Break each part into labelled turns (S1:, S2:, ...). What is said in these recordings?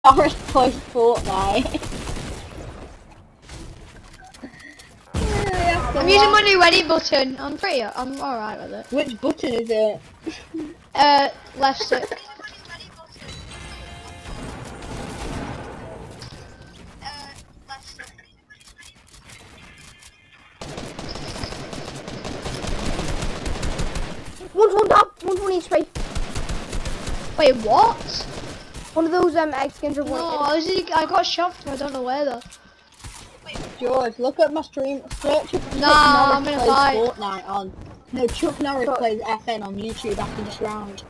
S1: Norris plays Fortnite.
S2: I'm using my new ready button. I'm alright with it.
S1: Which button is it?
S2: Left stick.
S3: One's top, one's one each way.
S2: Wait, what?
S3: One of those egg skins are one.
S2: No, I got shot from I don't know where though.
S1: George, look at my stream. Search up
S2: Nah, I'm
S1: Chuck
S2: gonna
S1: Norris
S2: fight.
S1: plays Fortnite on. No, Chuck Norris plays FN on YouTube after this round.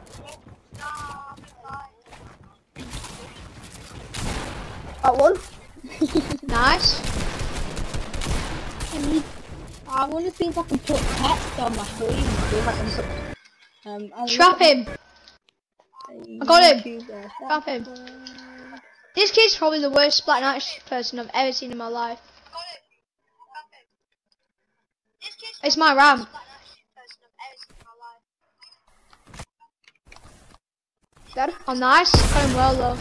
S3: Got one.
S2: Nice.
S1: I want to see if I can put text on my screen.
S2: Trap him. I got him. Trap him. This kid's probably the worst Black Knight person I've ever seen in my life. It's my ramp.
S3: Dead.
S2: Oh, nice. Got him well though.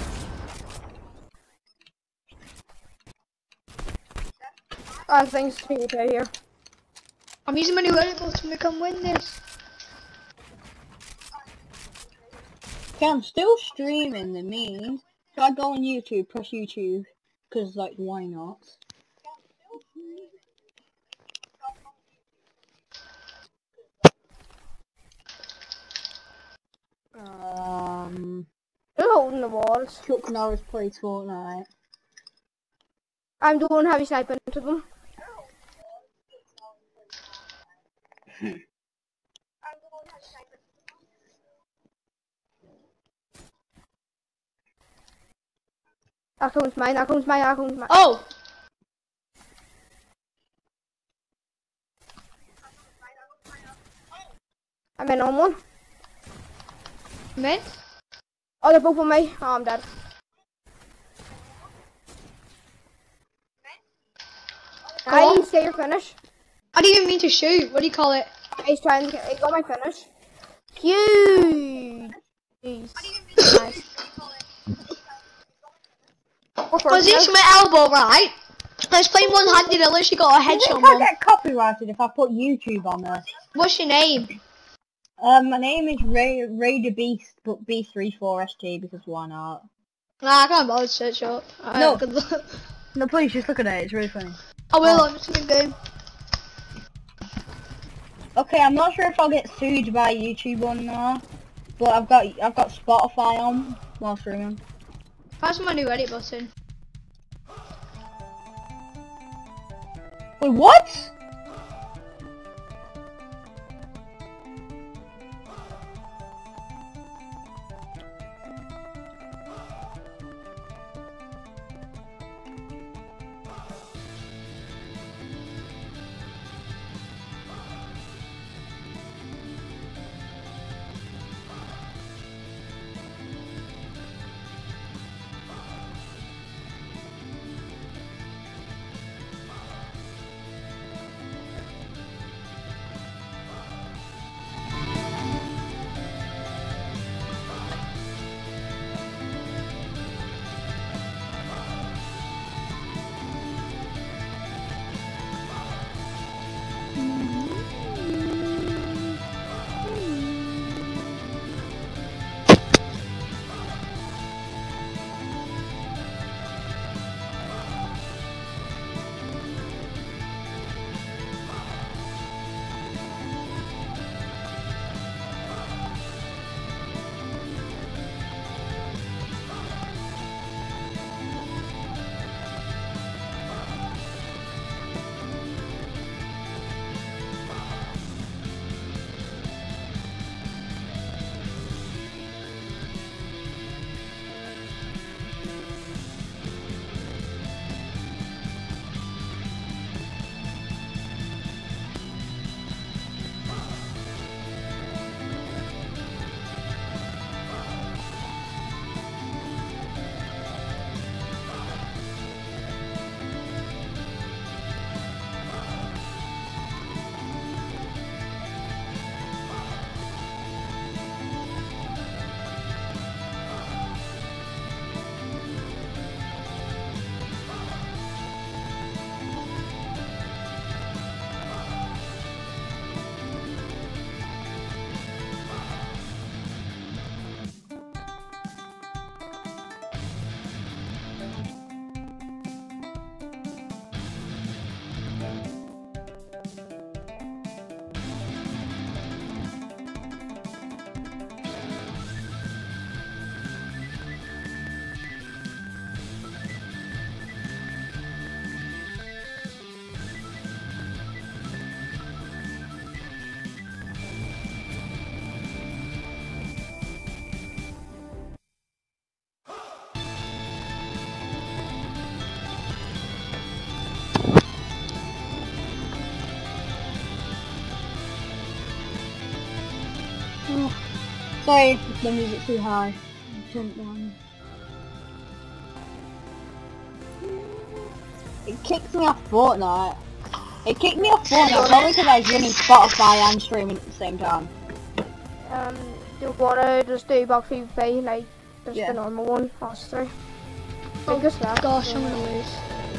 S3: I think it's PvP here.
S2: I'm using my new edit button. We can win this.
S1: Okay, I'm still streaming the memes. So I go on YouTube, press YouTube, because like why not?
S3: They're holding the walls.
S1: Chuck Norris plays Fortnite.
S3: I'm doing heavy sniping to them. That comes mine, that comes mine, that comes mine.
S2: Oh!
S3: I'm in on one.
S2: Mid?
S3: Oh, they're both on me. Oh, I'm dead. Nice, get your finish.
S2: I didn't even mean to shoot. What do you call it?
S3: He's trying to get, he got my finish. Huge. Jeez. Nice.
S2: Position my elbow right. Let's play one-handed unless you got a headshot.
S1: I get copyrighted if I put YouTube on there.
S2: What's your name?
S1: My name is Ray the Beast, but B34ST because why not?
S2: Nah, I can't bother to search up.
S1: No.
S2: Good luck.
S1: No, please just look at it. It's really funny.
S2: I will. I'm just in the game.
S1: Okay, I'm not sure if I'll get sued by YouTube or not, but I've got Spotify on while streaming.
S2: Pass my new edit button.
S1: Wait, what? Sorry if the music's too high. Turn it down. It kicks me off Fortnite. It kicked me off Fortnite probably because I was running Spotify and streaming at the same time.
S3: Do you wanna just do box PvP like just the normal one, us three? Fingers left.
S2: Gosh, I'm gonna lose.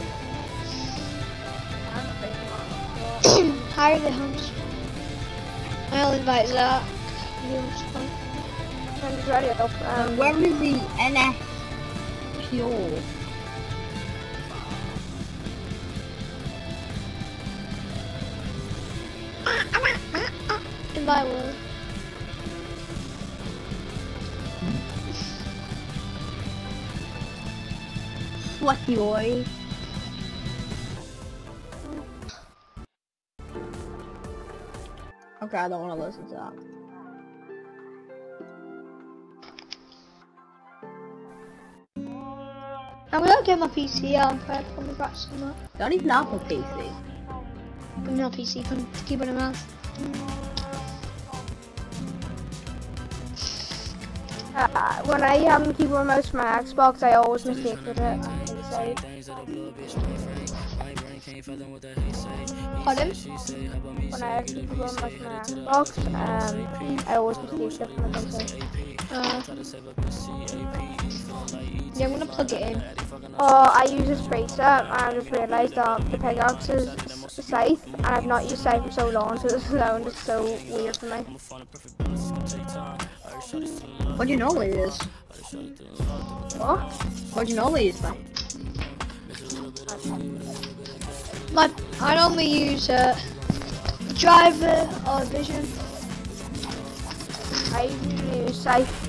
S2: Hire the hunts. I'll invite Zach.
S3: I'm just ready up.
S1: Where is the NS Pure?
S2: Invite Will.
S1: Sweaty boy. Okay, I don't want to listen to that.
S2: I'm gonna get my PC out and play from the back somewhere.
S1: Don't even have a PC.
S2: I'm not PC, from keyboard and mouse.
S3: When I have keyboard and mouse for my Xbox, I always mistake with it.
S2: Pardon?
S3: When I have keyboard and mouse for my Xbox, I always mistake it for my PC.
S2: Yeah, I'm gonna plug it in.
S3: Oh, I use a spacer, and I just realised that the pickaxe is Scythe, and I've not used Scythe for so long, so this sound is so weird for me.
S1: What do you normally use?
S3: What?
S1: What do you normally use then?
S2: I normally use driver or vision.
S3: I usually use Scythe,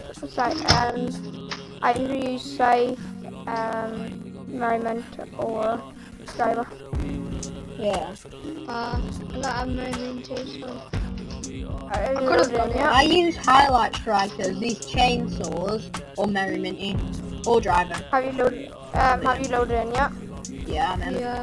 S3: I usually use Scythe, Merriment, or Driver.
S1: Yeah.
S2: I got a Merriment too, so.
S3: I
S2: could have done it.
S1: I use highlight strikers, these chainsaws, or merriminty, or driver.
S3: Have you loaded in yet?
S1: Yeah, I'm in.
S2: Yeah,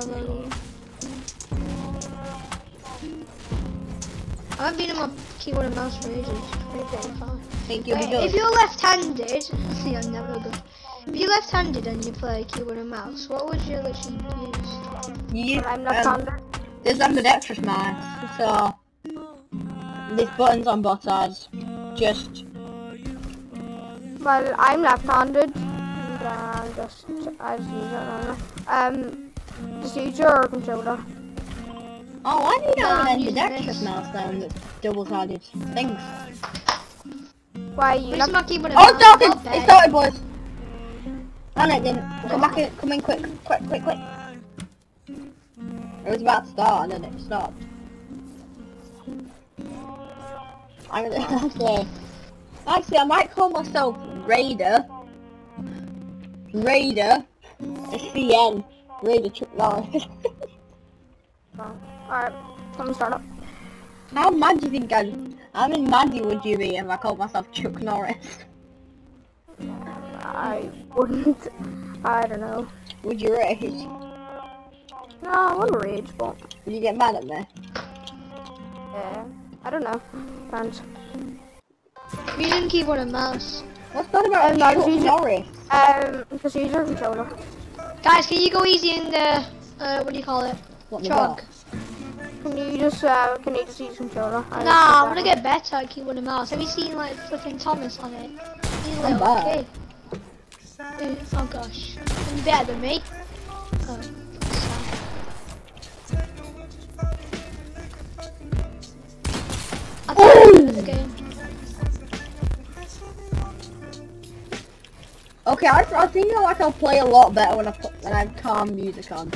S2: I haven't been on my keyboard and mouse for ages. Pretty far.
S1: Think you'll be good.
S2: If you're left-handed, see, I'm never good. If you're left-handed and you play keyboard and mouse, what would you literally use?
S1: You use,
S3: I'm left-handed.
S1: there's ambidextrous mouse, so there's buttons on both sides. Just
S3: Well, I'm left-handed, and I just use it normally. Just use your controller.
S1: oh, I need an
S2: I'm using
S1: ambidextrous
S2: this.
S1: mouse then that's double-sided things.
S3: Why are you
S2: This is
S3: left?
S2: my keyboard and
S1: Oh,
S2: mouse.
S1: it started!
S2: Not
S1: It
S2: bad.
S1: started, boys. And it didn't. Come back in. Come in quick. Quick. It was about to start and then it stopped. I'm gonna say. Actually, I might call myself Raider. CN. Raider Chuck Norris.
S3: Alright, let me start up.
S1: How mad do you think how mad would you be if I called myself Chuck Norris?
S3: I wouldn't. I don't know.
S1: Would you rage?
S3: No, I wouldn't rage, but
S1: Would you get mad at me?
S3: yeah, I don't know. Depends.
S2: Using keyboard and mouse.
S1: What's that about
S3: no,
S1: Chuck
S3: you-
S1: Norris?
S3: Just use your controller.
S2: Guys, can you go easy in the, what do you call it?
S1: What the
S2: Chug.
S1: fuck?
S3: Can you just use your controller?
S2: Nah, I'm gonna get better at keyboard and mouse. Have you seen like flipping Thomas on it? He's a
S1: I'm
S2: little
S1: bad.
S2: kid. Oh gosh. You're better than me. Oh. I thought it was the game.
S1: Okay, I think like I'll play a lot better when I have calm music on.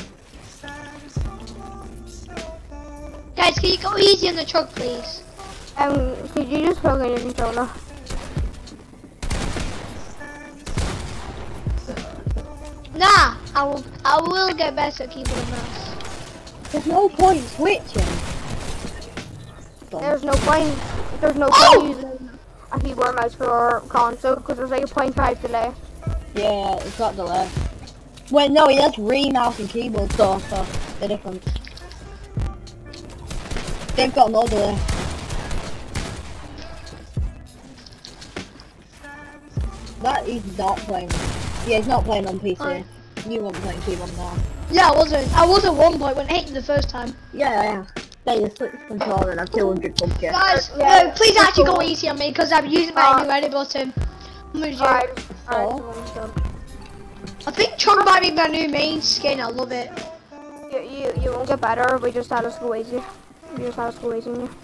S2: Guys, can you go easy on the truck, please?
S3: Could you just plug in your controller?
S2: Nah, I will get better at keyboard and mouse.
S1: There's no point switching.
S3: There's no point. There's no point using a keyboard and mouse for console because there's like a 0.5 delay.
S1: Yeah, it's got delay. Wait, no, that's mouse and keyboard stuff, so they're different. They've got no delay. That he's not playing. Yeah, he's not playing on PC.
S2: Right.
S1: You weren't playing T1 now.
S2: Yeah, I wasn't. I was at one point when I hated the first time.
S1: Yeah. They just switch controller and have 200 pubs.
S2: Guys,
S3: Yeah.
S2: no, please actually go easy on me because I'm using my new edit button. I'm gonna do-
S3: Alright,
S2: I think Chunk might be my new main skin. I love it.
S3: you won't get better. We just had us go easy. We just had us go easy on you.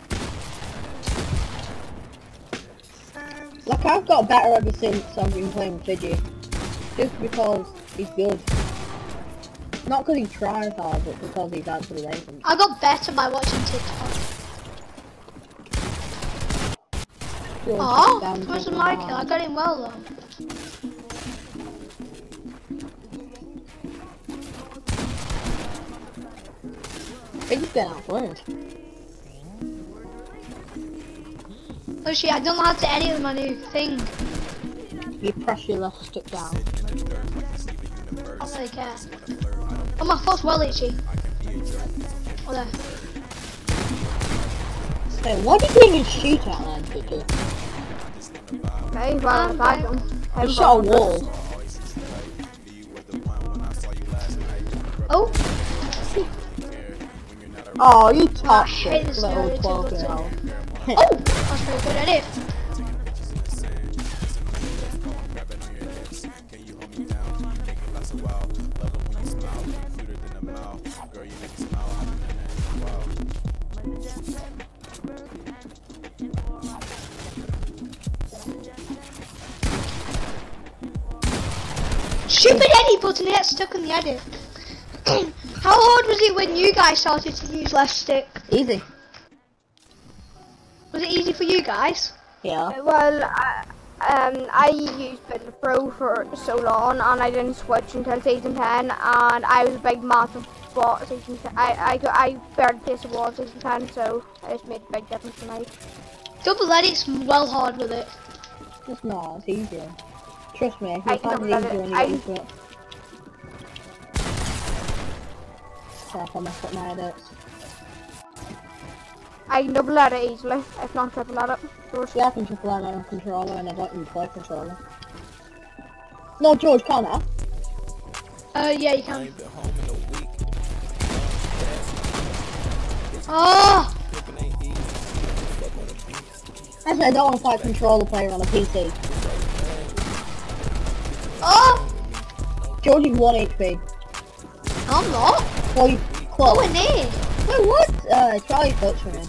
S1: Like, I've got better ever since I've been playing Fidgy. Just because he's good. Not because he tries hard, but because he's actually racing.
S2: I got better by watching TikTok. Oh, where's my kill? I got him well though.
S1: He's getting outplayed.
S2: Oh shit, I don't know how to edit my new thing.
S1: You press your left stick down.
S2: I don't really care. Oh, my foot's well itchy. Oh, there.
S1: Hey, why did you even shoot at that, did you?
S3: Okay, well, I don't.
S1: You shot a wall.
S2: Oh,
S1: Oh, you
S2: I
S1: touched
S2: hate
S1: it,
S2: this
S1: little
S2: narrative
S1: 12-year-old.
S2: oh, that's very good edit. Stupid edit button gets stuck in the edit. How hard was it when you guys started to use left stick?
S1: Easy.
S2: Was it easy for you guys?
S1: Yeah.
S3: Well, I used Builder Pro for so long, and I didn't switch until season 10, and I was a big massive bot season 10. I barely placed a wall season 10, so it just made a big difference to me.
S2: Double edit's well hard with it.
S1: It's not, it's easier. Trust me,
S3: I
S1: you find
S3: can
S1: it easier when you
S3: I-
S1: get into it. Sorry if I messed up my edits.
S3: I can double edit easily, if not triple edit. George.
S1: Yeah, I can triple out on a controller and I don't even play controller. No, George, can't I?
S2: Yeah, you can. Oh!
S1: Actually, I don't want to fight controller player on a PC.
S2: Oh!
S1: George is 1 HP.
S2: I'm not.
S1: Well, you close.
S2: Nowhere near.
S1: Wait, what? Try your touch for him.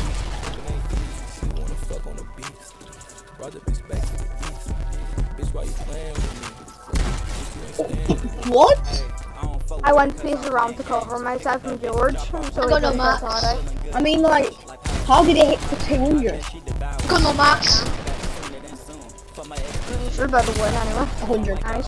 S1: What?
S3: I went places around to cover myself from George, so
S2: I got no max.
S1: I mean, like, how did it hit for 200?
S2: Got no max.
S3: We're about to win anyway.
S1: 100.
S3: Nice.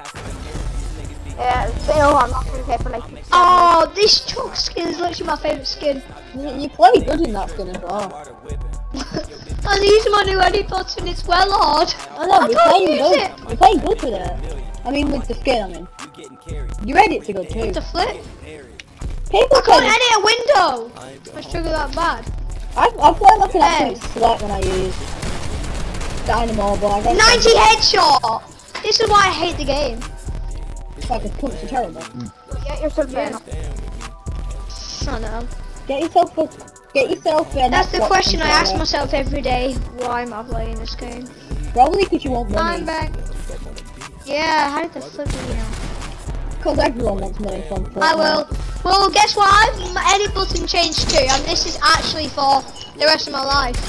S3: Yeah, they know I'm not going to pay for like 6
S2: Oh, this truck skin is literally my favourite skin.
S1: You play good in that skin as well.
S2: I'm using my new edit button, it's well hard.
S1: I know,
S2: I
S1: you're
S2: can't
S1: playing
S2: use
S1: good.
S2: it.
S1: You're playing good with it. I mean, with the skin, I mean. Your edits are good too.
S2: To flip.
S1: People
S2: I can't
S1: say,
S2: edit a window. I struggle that bad.
S1: I play like an
S2: Hey.
S1: absolute slut when I use Dynamo, but I don't
S2: 90 headshot. This is why I hate the game.
S1: It's like a punch are terrible.
S3: Yeah, you're still playing.
S2: I know.
S1: Get yourself a
S2: That's the
S1: Xbox
S2: question I ask
S1: controller.
S2: myself every day. Why am I playing this game?
S1: Probably because you want money.
S2: I'm back. Yeah, how did the flip it now?
S1: Because everyone wants money from Fortnite.
S2: I will. Well, guess what? My edit button changed too, and this is actually for the rest of my life.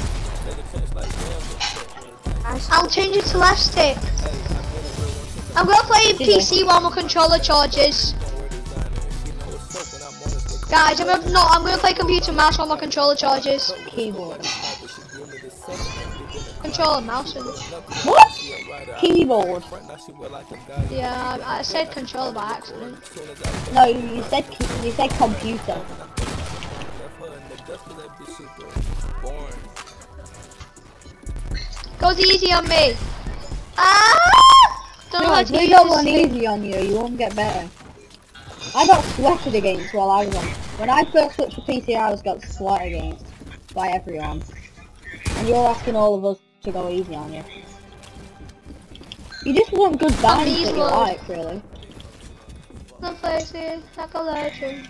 S2: I'll change it to left stick. I'm gonna play PC while my controller charges. Guys, I'm gonna play computer mouse while my controller charges.
S1: Keyboard.
S2: Controller mouse.
S1: What? Keyboard.
S2: Yeah, I said controller by accident.
S1: No, you said computer.
S2: Goes easy on me. Ah! Don't know
S1: No,
S2: how
S1: if
S2: to
S1: we
S2: use
S1: got
S2: this
S1: one
S2: thing.
S1: easy on you, you won't get better. I got sweated against while I was on. When I first switched to PC, I was got sweated against by everyone. And you're asking all of us to go easy on you. You just want good bands
S2: these
S1: that you
S2: ones.
S1: like, really.
S2: The place is like a legend.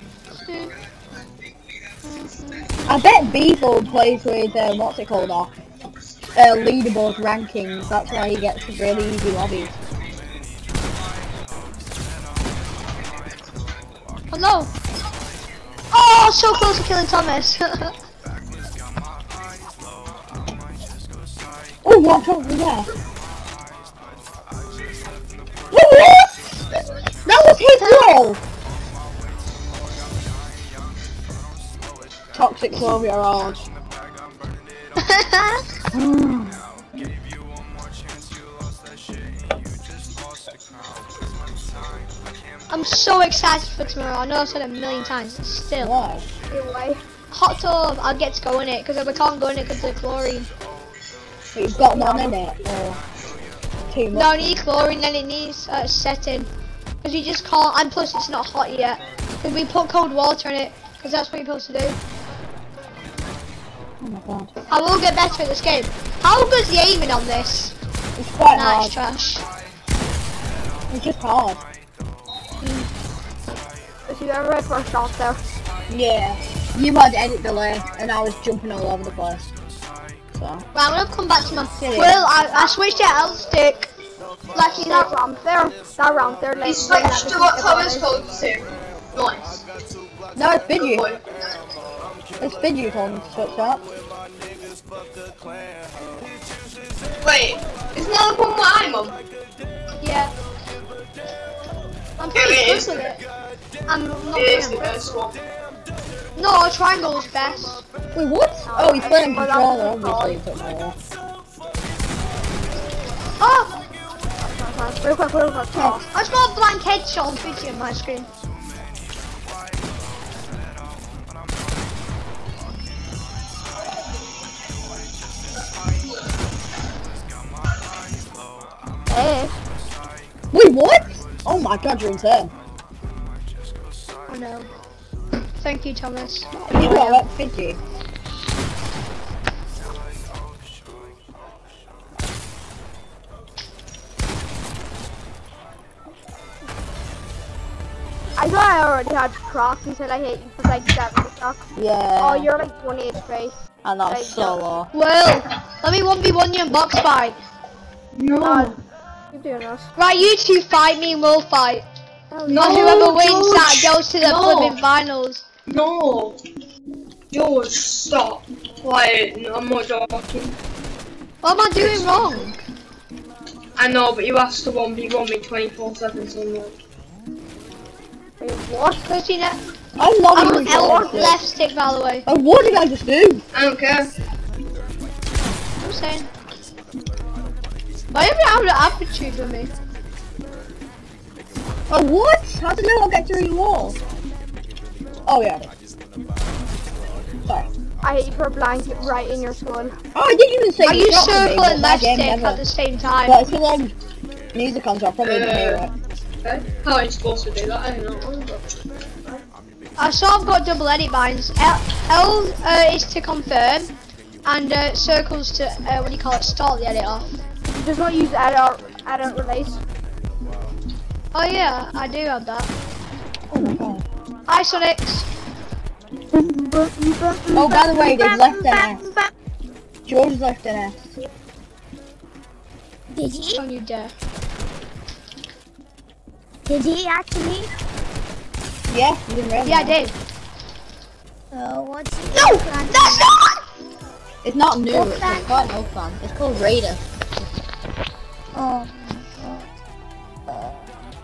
S1: I bet Beetle plays with, what's it called off? Leaderboard rankings, that's why he gets really easy lobbies.
S2: Oh no! Oh, so close to killing Thomas.
S1: Oh, watch over there! What? That was his goal! Toxic 12-year-old.
S2: I'm so excited for tomorrow. I know I've said it a million times. Still.
S1: Why?
S3: Anyway.
S2: Hot tub. I'll get to go in it because we can't go in it because of the chlorine.
S1: But you've got none in it, or too much?
S2: No, it needs chlorine and it needs setting. Because you just can't, and plus it's not hot yet. Because we put cold water in it, because that's what you're supposed to do.
S1: Oh my god.
S2: I will get better at this game. How good's the aiming on this?
S1: It's quite
S2: Nah, it's
S1: hard.
S2: trash.
S1: It's just hard.
S3: If you got right first shot there.
S1: Yeah. You had edit delay, and I was jumping all over the place. So.
S2: Right, I'm gonna come back to my.
S1: Yeah.
S2: Well, I switched to L stick. Like you
S3: That
S2: said.
S3: ramp there. That ramp there.
S4: He switched to what Thomas told you to. Nice.
S1: No, it's Bidgy. It's Bidgy told me to switch that.
S4: Wait, isn't that the one where I'm on?
S2: Yeah. I'm
S4: Yeah,
S2: pretty
S4: it
S2: good
S4: is.
S2: with it. I'm not
S4: It is the
S2: gonna.
S4: best one.
S2: No, triangle's best.
S1: Wait, what? Oh, he's playing controller, obviously. It took my off.
S2: Oh!
S3: Real quick. Oh.
S2: I just got a blank headshot on video on my screen.
S3: Hey.
S1: Wait, what? Oh my god, you're insane.
S2: Oh no. Thank you, Thomas.
S1: You got that Fidgy.
S3: I thought I already had Croc until I hit you for like 70 Croc.
S1: Yeah.
S3: Oh, you're like 1 HP.
S1: And that's so low.
S2: Well, let me 1v1 you in box fight.
S3: No. Keep doing this.
S2: Right, you two fight me and we'll fight.
S3: Oh,
S4: No,
S2: And whoever wins that
S4: George,
S2: goes to the
S4: no.
S2: flipping finals.
S4: No. George, stop. Quiet. No, I'm not joking.
S2: What am I doing wrong?
S4: I know, but you asked to 1v1 me 24/7, so I'm like,
S3: Wait, what?
S2: Because you know,
S1: I'm not
S2: I'm
S1: even
S2: on L
S1: sure.
S2: left stick, by the way.
S1: Oh, what did I just do?
S4: I don't care.
S2: I'm saying. Why have you out of aptitude with me?
S1: Oh, what? How did I get through your wall? Oh, yeah. Sorry.
S3: I hit you for a blanket right in your skull.
S1: Oh, I didn't even say
S2: Are
S1: you
S2: you
S1: shot me,
S2: circle
S1: but
S2: and
S1: that
S2: left
S1: game
S2: stick
S1: never.
S2: at the same time?
S1: But it's because I'm music on, so I probably didn't hear it.
S4: Okay. How are you supposed to do that? I don't know.
S2: I saw I've got double edit binds. L is to confirm, and circles to what do you call it? Start the edit off.
S3: You just not use edit release.
S2: Oh yeah, I do have that.
S1: Oh my god.
S2: Hi Sonics.
S1: Oh, by the way, they've left an S. George left an S.
S5: Did he?
S2: Don't you dare.
S5: Did he actually?
S1: Yeah, you didn't realize
S2: Yeah, I
S1: that.
S2: did.
S5: What's he?
S2: No, that's not.
S1: It's not new,
S5: What's
S1: it's
S5: that?
S1: got no fun. It's called Raider.
S5: Oh my god.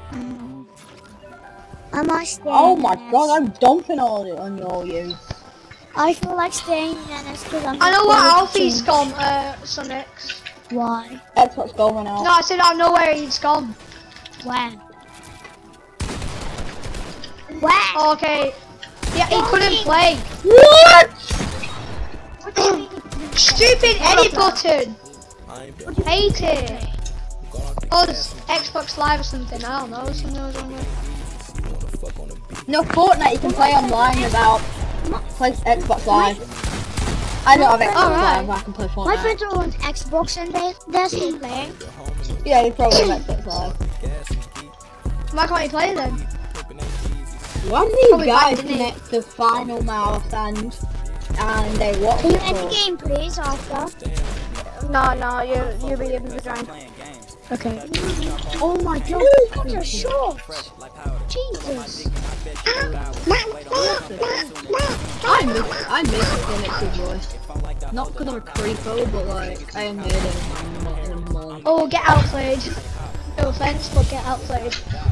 S5: I must stay.
S1: Oh my god, I'm dumping all it on your use.
S5: I feel like staying in NS because I'm.
S2: I know
S5: not
S2: what
S5: good at
S2: Alfie's
S5: change.
S2: gone, Sonics.
S5: Why?
S1: Xbox Go went out.
S2: No, I said I know where he's gone.
S5: When? When?
S2: Oh, okay. Yeah, he couldn't play.
S1: What?
S2: Stupid edit button. Hate it. Us, Xbox Live or something. I don't know. Something was wrong with.
S1: No, Fortnite you can play online without play Xbox Live. I don't have Xbox
S2: Alright.
S1: Live, I can play Fortnite.
S5: My friends are on Xbox and they're still playing.
S1: Yeah, he's probably on Xbox Live.
S2: Why can't you play then?
S1: One of these
S2: Probably
S1: guys
S2: fine, didn't he?
S1: connect to Final Mouse and they watch
S5: Can you
S1: it
S5: end the
S1: for...
S5: game, please, after?
S3: No, you'll be able to join.
S5: Okay.
S1: Oh my god!
S5: What a shot! Jesus.
S1: I miss Phoenix's voice. Not because I'm a creepo, but like, I am heard him in a month.
S2: Oh, get outplayed. No offense, but get outplayed.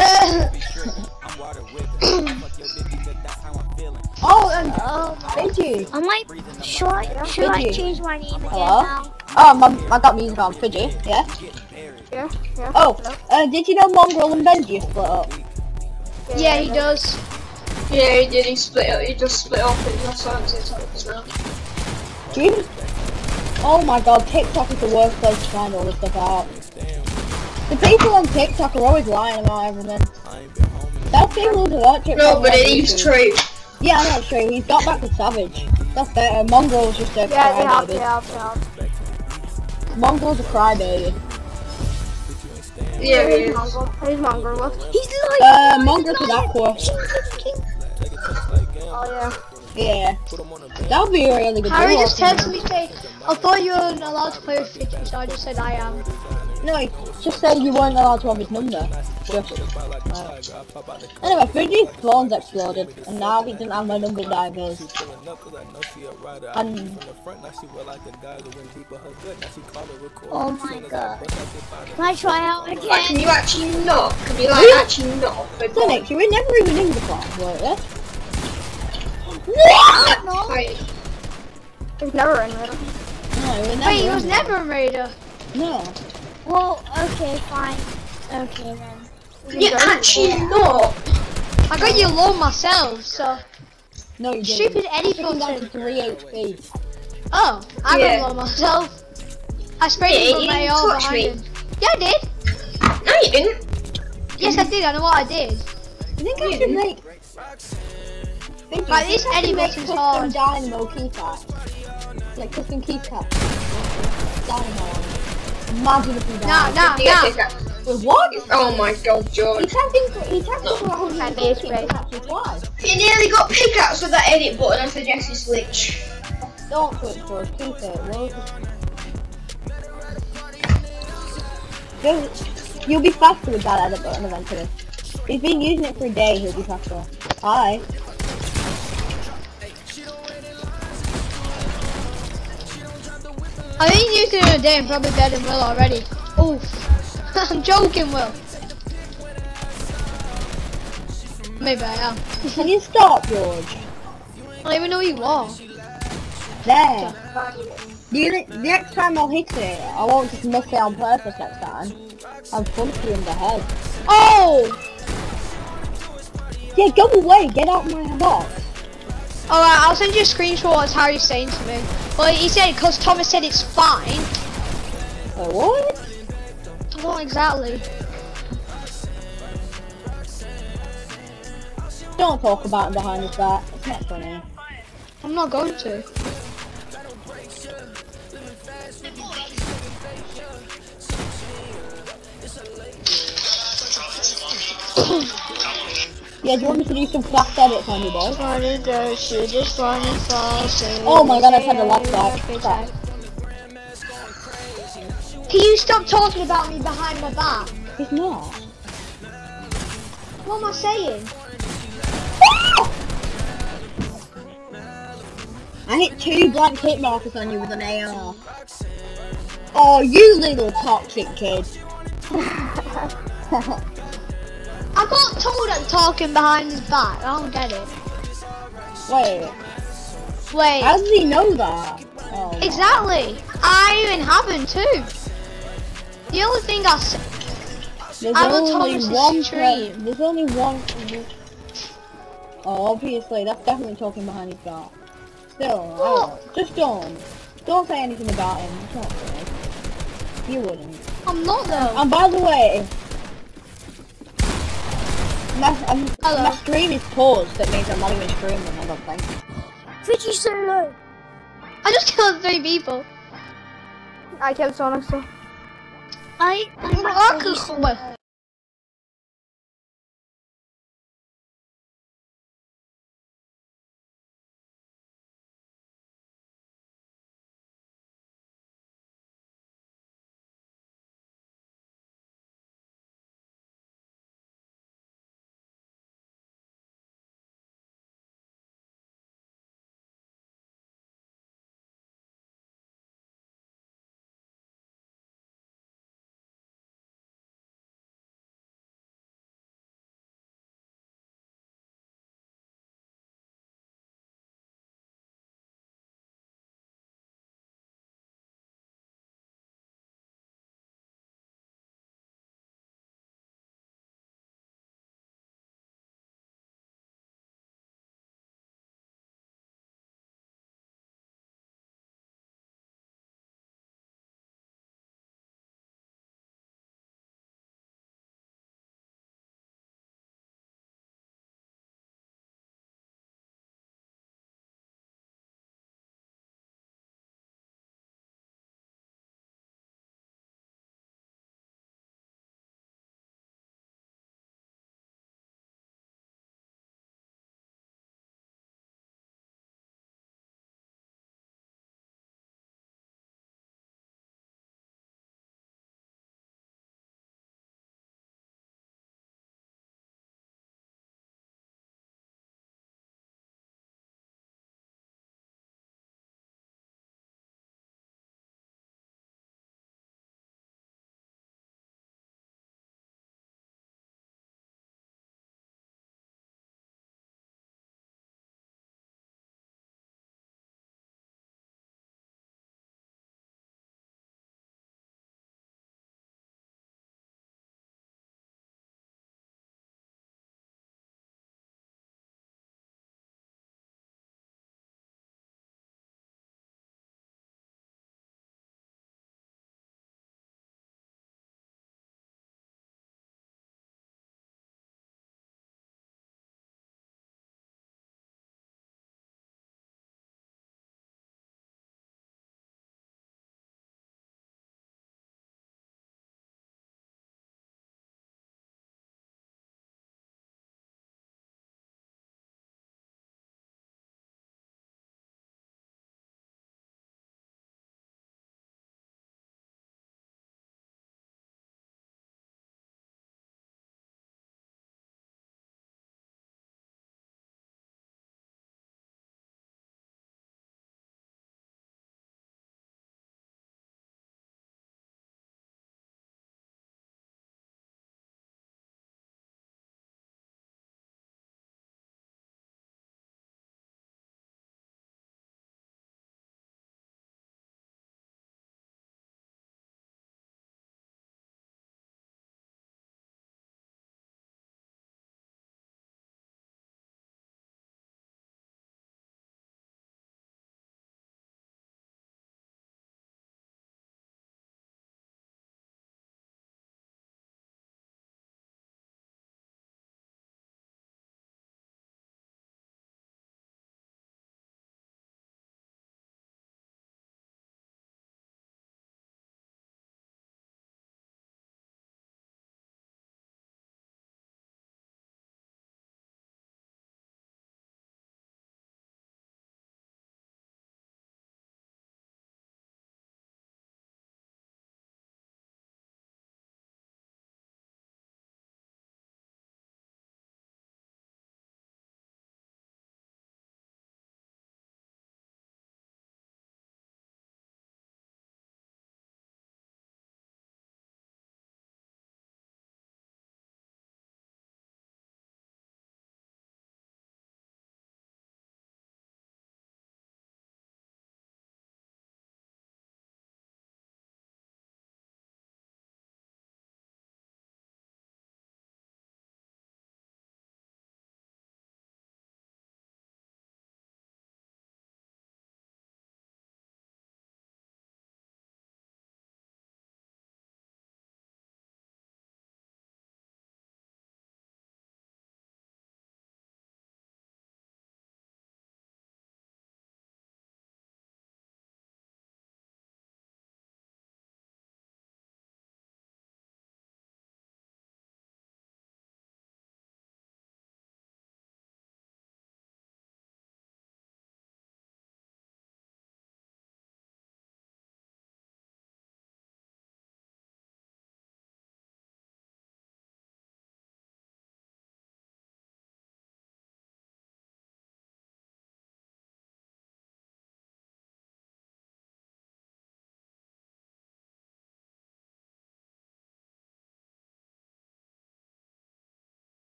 S1: Oh, Fidgy!
S5: Should I
S1: Fidgy.
S5: change my name again
S1: Hello?
S5: now?
S1: Oh, I got music on. Fidgy, yeah?
S3: Yeah.
S1: Oh, did you know Mongrel and Benji split up?
S2: Yeah, he does.
S4: Yeah, he did. He split up. He just split off. That's why I'm saying as well.
S1: Do you... Oh my god, TikTok is the worst place to find all this stuff out. The people on TikTok are always lying about everything. That's people who watch it.
S4: No, but it is true.
S1: Yeah, I know it's true. He's got back with Savage. That's better. Mongrel's just a
S3: Yeah, they
S1: crybaby.
S3: have.
S1: Mongrel's a crybaby.
S4: Yeah, he
S3: He's
S4: is.
S3: mongrel. He's mongrel.
S5: He's like...
S1: Mongrel's with Aqua.
S3: Oh yeah.
S1: Yeah. That would be a really good
S2: Harry
S1: duo,
S2: just
S1: I think.
S2: texted me saying, I thought you weren't allowed to play with Fidget, so I just said I am.
S1: No, he just said you weren't allowed to have his number. Just. Anyway, Fidget's phone's exploded, and now he doesn't have my number divers. And
S5: Oh my god. Can I try out
S4: Like,
S5: again?
S4: can you actually not? Can you like actually not?
S1: Sonic, you were never even in the class, were you?
S5: No.
S4: Like,
S3: He's never in there.
S1: No, you were never
S2: Wait, he
S1: in
S2: was
S1: there.
S2: never a raider.
S1: No.
S5: Well, okay, fine. Okay then.
S4: you actually not.
S2: I got you low myself, so.
S1: No, you didn't.
S2: Stupid Eddie
S1: I took him down to
S2: Fulton.
S1: 3 HP.
S2: Oh, I
S4: Yeah.
S2: got low myself. I sprayed
S4: Yeah,
S2: him
S4: you
S2: from my
S4: didn't
S2: AR
S4: touch
S2: behind
S4: me.
S2: him. Yeah, I did.
S4: No, you didn't.
S2: Yes, I did. I know what I did.
S1: You think I should make...
S2: Like, this Eddie
S1: make
S2: Fulton's
S1: custom
S2: hard.
S1: dynamo keycaps? Like custom keycaps? Dynamo. Imagine if we
S2: Nah,
S1: died.
S2: nah,
S4: You get
S2: nah.
S4: pickaxe.
S1: With what?
S4: Oh my god,
S1: He
S4: George.
S1: tapped in for 150
S3: And it's
S1: keycaps with why?
S4: You nearly got pickaxe with that edit button. I suggest you switch.
S1: Don't switch, George. Keep it. You'll be faster with that edit button eventually. He's been using it for a day, he'll be faster. Hi.
S2: I think used it in a day and probably better than Will already. Oof. I'm joking, Will. Maybe I am.
S1: Can you stop, George?
S2: I don't even know who you are.
S1: There. The next time I'll hit it, I won't just miss it on purpose next time. I'll punch you in the head.
S2: Oh!
S1: Yeah, go away, get out my box.
S2: Alright, I'll send you a screenshot of what Harry's saying to me. Well, he said, because Thomas said it's fine.
S1: Wait, what?
S2: Not exactly.
S1: Don't talk about him behind his back. It's not funny.
S2: I'm not going to.
S1: Yeah, do you want me to do some fast edits on you, boy?
S2: Oh
S1: my god, I've had a laptop. Crap.
S2: Can you stop talking about me behind my back?
S1: He's not.
S2: What am I saying?
S1: I hit 2 blank hit markers on you with an AR. Oh, you little toxic kid.
S2: I got told I'm talking behind his back. I don't get it.
S1: Wait,
S2: Wait.
S1: how does he know that? Oh,
S2: Exactly. I even haven't too. The only thing I said.
S1: there's
S2: I will
S1: only
S2: Thomas's
S1: one
S2: stream.
S1: There's only one. Oh, obviously, that's definitely talking behind his back. Still, I don't know. Just don't say anything about him. It's not funny. You wouldn't.
S2: I'm not though.
S1: And by the way,
S2: Hello.
S1: my stream is paused. That means I'm not even streaming. I don't think.
S5: Fidgy solo.
S2: I just killed 3 people.
S3: I killed Sonic, so.
S2: Well,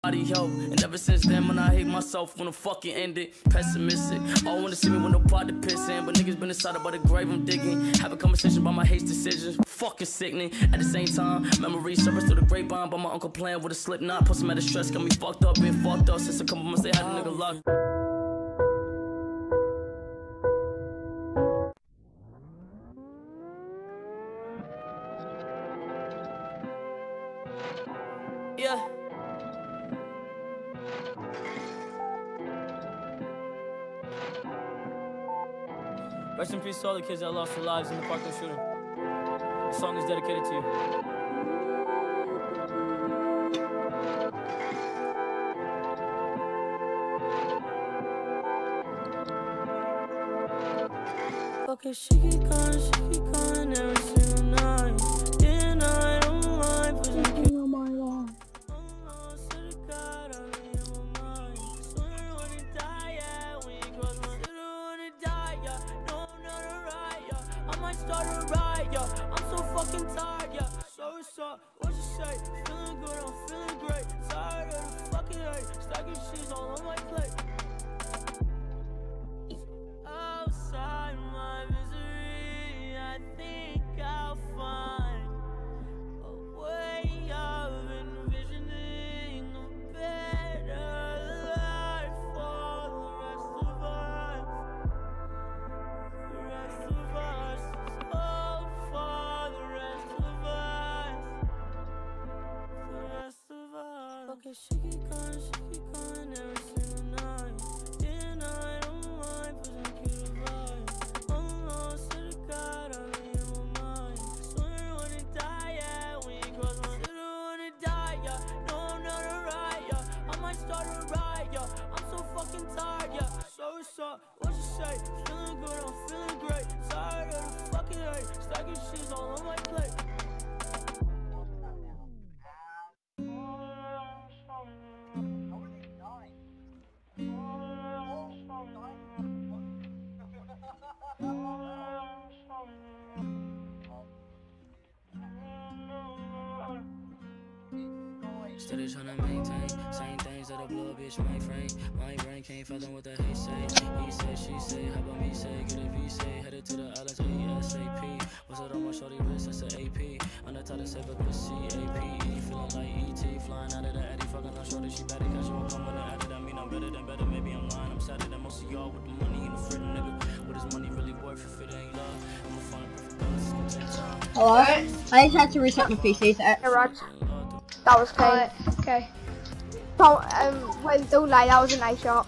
S5: Help. And ever since then, when I hate myself, when I fucking end it, pessimistic. All wanna see me with no pot to piss in, but niggas been inside about the grave I'm digging. Have a conversation about my hate decisions, fucking sickening. At the same time, memories surface through the grapevine, but my uncle playing with a slip knot. Plus, I'm at a stress, got me fucked up, been fucked up since a couple months they had a nigga locked. Yeah. Rest in peace to all the kids that lost their lives in the Parkland shooting. The song is dedicated to you. Okay, she keep calling every single night. Yeah, I don't mind pushing on my lawn. Start a riot, yeah. I'm so fucking tired, yeah. So what's up? What you say? Feeling good, I'm feeling great. Tired of the fucking hate. Stacking shit all on my plate. Outside my misery, I think I'll find a way of envisioning a better life for the rest of us. The rest of us. Okay, she keep calling every single night. Yeah, I don't mind pushing you to ride. I'm lost to the God, I'm in my mind. Swear I wanna die, yeah, when you cross my said I wanna die, yeah. No, I'm not alright, yeah. I might start a riot, yeah. I'm so fucking tired, yeah. So what's up? What you say? Feeling good, I'm feeling great. Tired of the fucking hate. Stacking shit all on my plate. Steady tryna maintain, same things that a blow bitch might frame. My brain can't fathom what the hate say. He say, she say, how about me say? Get a V say, headed to the islands ASAP. What's it on my shorty wrist? That's an AP. On the top of say, but the CAP. Feeling like ET, flying out of the Addy. Fucking on shorty, she better catch you won't come with the added. I mean, I'm better than better. Maybe I'm lying. I'm sadder than most of y'all with the money and the freedom, nigga. What is money really worth if it ain't love? I'm gonna find a perfect balance. It's gonna take time.
S1: Hello? I just had to reset my PC.
S3: That was clean.
S2: Okay.
S3: Well, don't lie, that was a nice shot.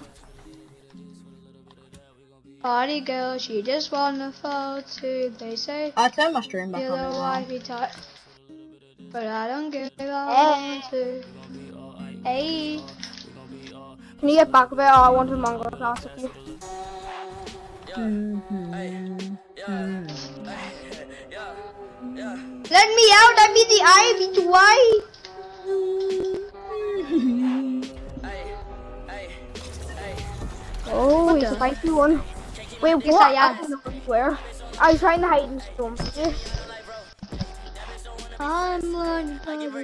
S2: Party girl, she just wanna fall too. They say
S1: I turned my stream back
S2: you're
S1: on.
S2: the wifey type, but I don't give on to. Hey.
S3: Can you get back a bit? Oh, I want a Mongo class with you.
S2: Let me out, I be the Ivy to why?
S3: Oh, he's a spicy one. Wait,
S2: Yes,
S3: what?
S2: I am.
S3: don't know where. I was trying to hide in storm.
S2: I'm running for the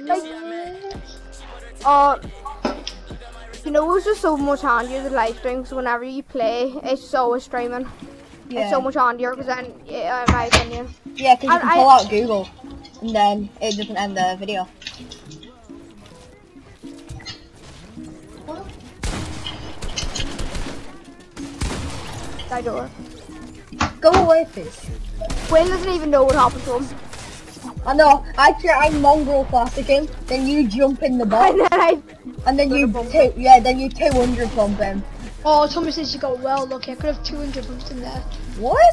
S3: you know, it's just so much handier the live stream, so whenever you play, it's just always streaming.
S1: Yeah.
S3: It's so much handier, because then, yeah, in my opinion.
S1: Yeah, because you can pull out Google, and then it doesn't end the video.
S3: I do it.
S1: Go away, fish.
S3: Wayne doesn't even know what happened to him.
S1: I know. I mongrel classic him, then you jump in the box, and then you 200 pump him.
S2: Oh, Thomas says you got well lucky. I could have 200 bumps in there.
S1: What?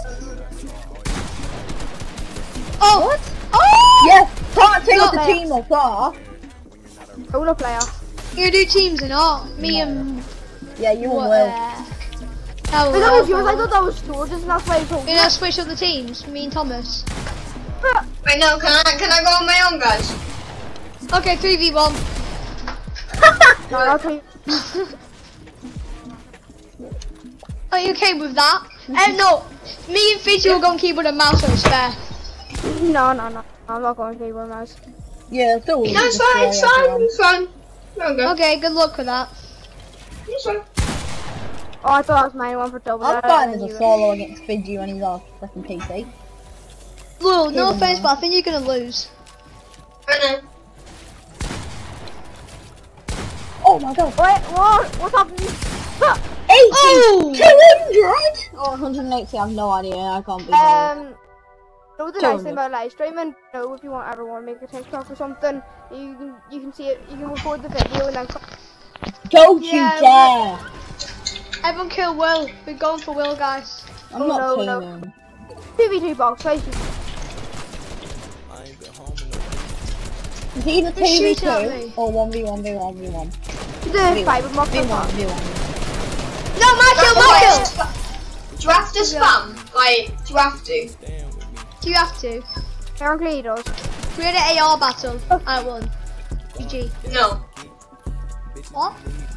S2: Oh!
S1: What?
S2: Oh!
S1: Yeah, can't take the team up,
S3: Solo player.
S2: You do teams and all. Me and...
S1: Yeah, you will.
S3: I thought that was yours, I thought that was George's, and that's why I told you.
S2: You know, switch up the teams, me and Thomas.
S4: Wait, no, can I go on my own, guys?
S2: Okay, 3v1.
S3: No, I'll tell you.
S2: Are you okay with that? No, me and Fidgy will go on keyboard and mouse on spare.
S3: No, I'm not going to keyboard and mouse.
S1: Yeah, still.
S4: No, it's fine, it's fine, it's fine. There we go.
S2: Okay, good luck with that.
S4: Yes, sir.
S3: Oh, I thought that was mine one for double.
S1: I'm fighting as a solo against Fidgy when he's on freaking PC.
S2: Lul, no
S1: Here we
S2: offense,
S1: go.
S2: but I think you're gonna lose.
S4: I know.
S1: Oh my god.
S3: Wait, what? What's happening?
S1: 80!
S2: Oh!
S1: 200! Or 180, I have no idea, I can't be bothered.
S3: Know the nice thing about live streaming, if you ever want to make a TikTok or something, you can see it, you can record the video and then
S1: Don't
S2: Yeah,
S1: you dare!
S2: Everyone kill Will. We're going for Will, guys.
S1: I'm
S3: Oh,
S1: not
S3: no,
S1: killing
S3: no.
S1: him.
S3: 2v2 box, right?
S1: It's either
S2: They're shooting at
S1: 2v2
S2: me.
S1: or 1v1v1v1.
S3: The 5 box.
S1: v1v1.
S2: No, my kill, my kill!
S4: Do you have to spam? Like, do you have to?
S2: Do you have to?
S3: Apparently he does.
S2: We had an AR battle. I won. GG.
S4: No.
S2: What?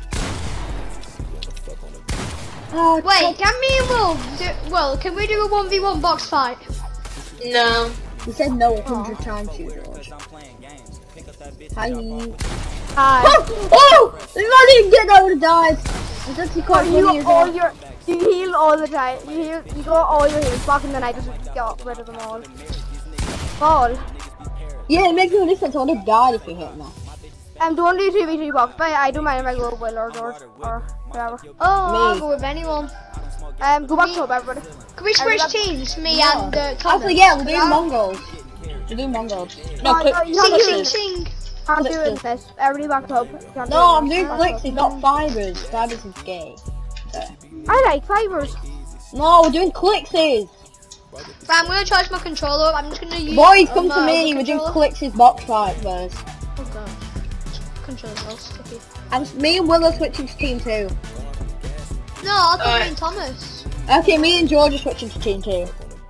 S1: Oh,
S2: Wait, can me and Will do? Will, can we do a 1v1 box fight?
S4: No.
S1: he said no 100 times, you George. Hi.
S3: Hi.
S1: Oh! If I didn't get that, I would've died. It's actually quite funny as well.
S3: You heal all the time. You got all your heals back and then I just got rid of them all. All.
S1: Yeah, it makes no difference, I would've died if you hit me.
S3: Don't do 2v2 box, but I don't mind if I go with Will or George or whatever.
S2: Oh, I'll
S1: Me.
S2: go with anyone.
S3: Go back to hub, everybody.
S2: Can we switch teams? Me
S1: No.
S2: and Thomas.
S1: Actually, yeah, we'll do mongrels. We'll do mongrels. No,
S3: No,
S1: click.
S3: no, you
S2: Sing,
S3: can't
S2: sing,
S3: do
S2: sing.
S3: Can't do it this. Everybody back to hub. Can't do
S1: No,
S3: it.
S1: I'm doing
S3: Back to
S1: clicks,
S3: hub.
S1: it's not fibers. Fibers is gay.
S3: I like fibers.
S1: No, we're doing clicks.
S2: Right, I'm gonna charge my controller up. I'm just gonna use.
S1: Boys, come to
S2: my
S1: me,
S2: other
S1: we're doing
S2: controller.
S1: clicks' box fight first.
S2: Oh god. Controller's all sticky.
S1: And me and Will are switching to team 2.
S2: No, I thought
S4: Alright.
S2: me and Thomas.
S1: Okay, me and George are switching to team 2.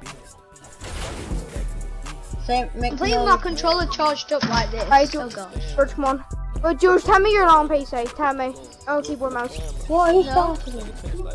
S1: So, make
S2: I'm playing
S1: no...
S2: my controller charged up like this.
S3: Right,
S2: Oh gosh.
S3: George, come on. Oh, George, tell me you're on PC. Tell me. Oh, keyboard mouse.
S1: What? Who
S2: No.
S1: started it?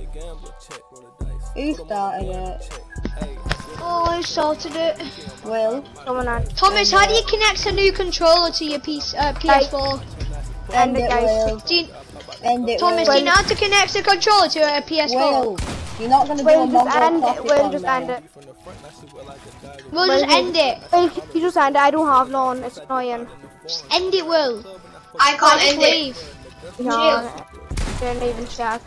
S1: Who started it?
S2: Oh, I started it.
S1: Will.
S3: Someone on.
S2: Thomas, how do you connect a new controller to your PS4?
S1: End
S3: it,
S1: it,
S3: guys.
S1: Will.
S2: Do you,
S1: End it,
S2: Thomas,
S1: Will.
S2: do you know how to connect a controller to a PS4?
S1: Will. You're not going to do
S3: Will
S1: a
S3: just
S1: mongrel
S3: end it.
S1: classic
S3: Will
S1: on
S3: just
S1: there.
S3: end it.
S2: We'll just end it.
S3: Will, you just end it. I don't have none. It's annoying.
S2: Just end it, Will.
S4: I can't
S2: I'll just
S4: end it.
S2: leave.
S3: No, didn't even check.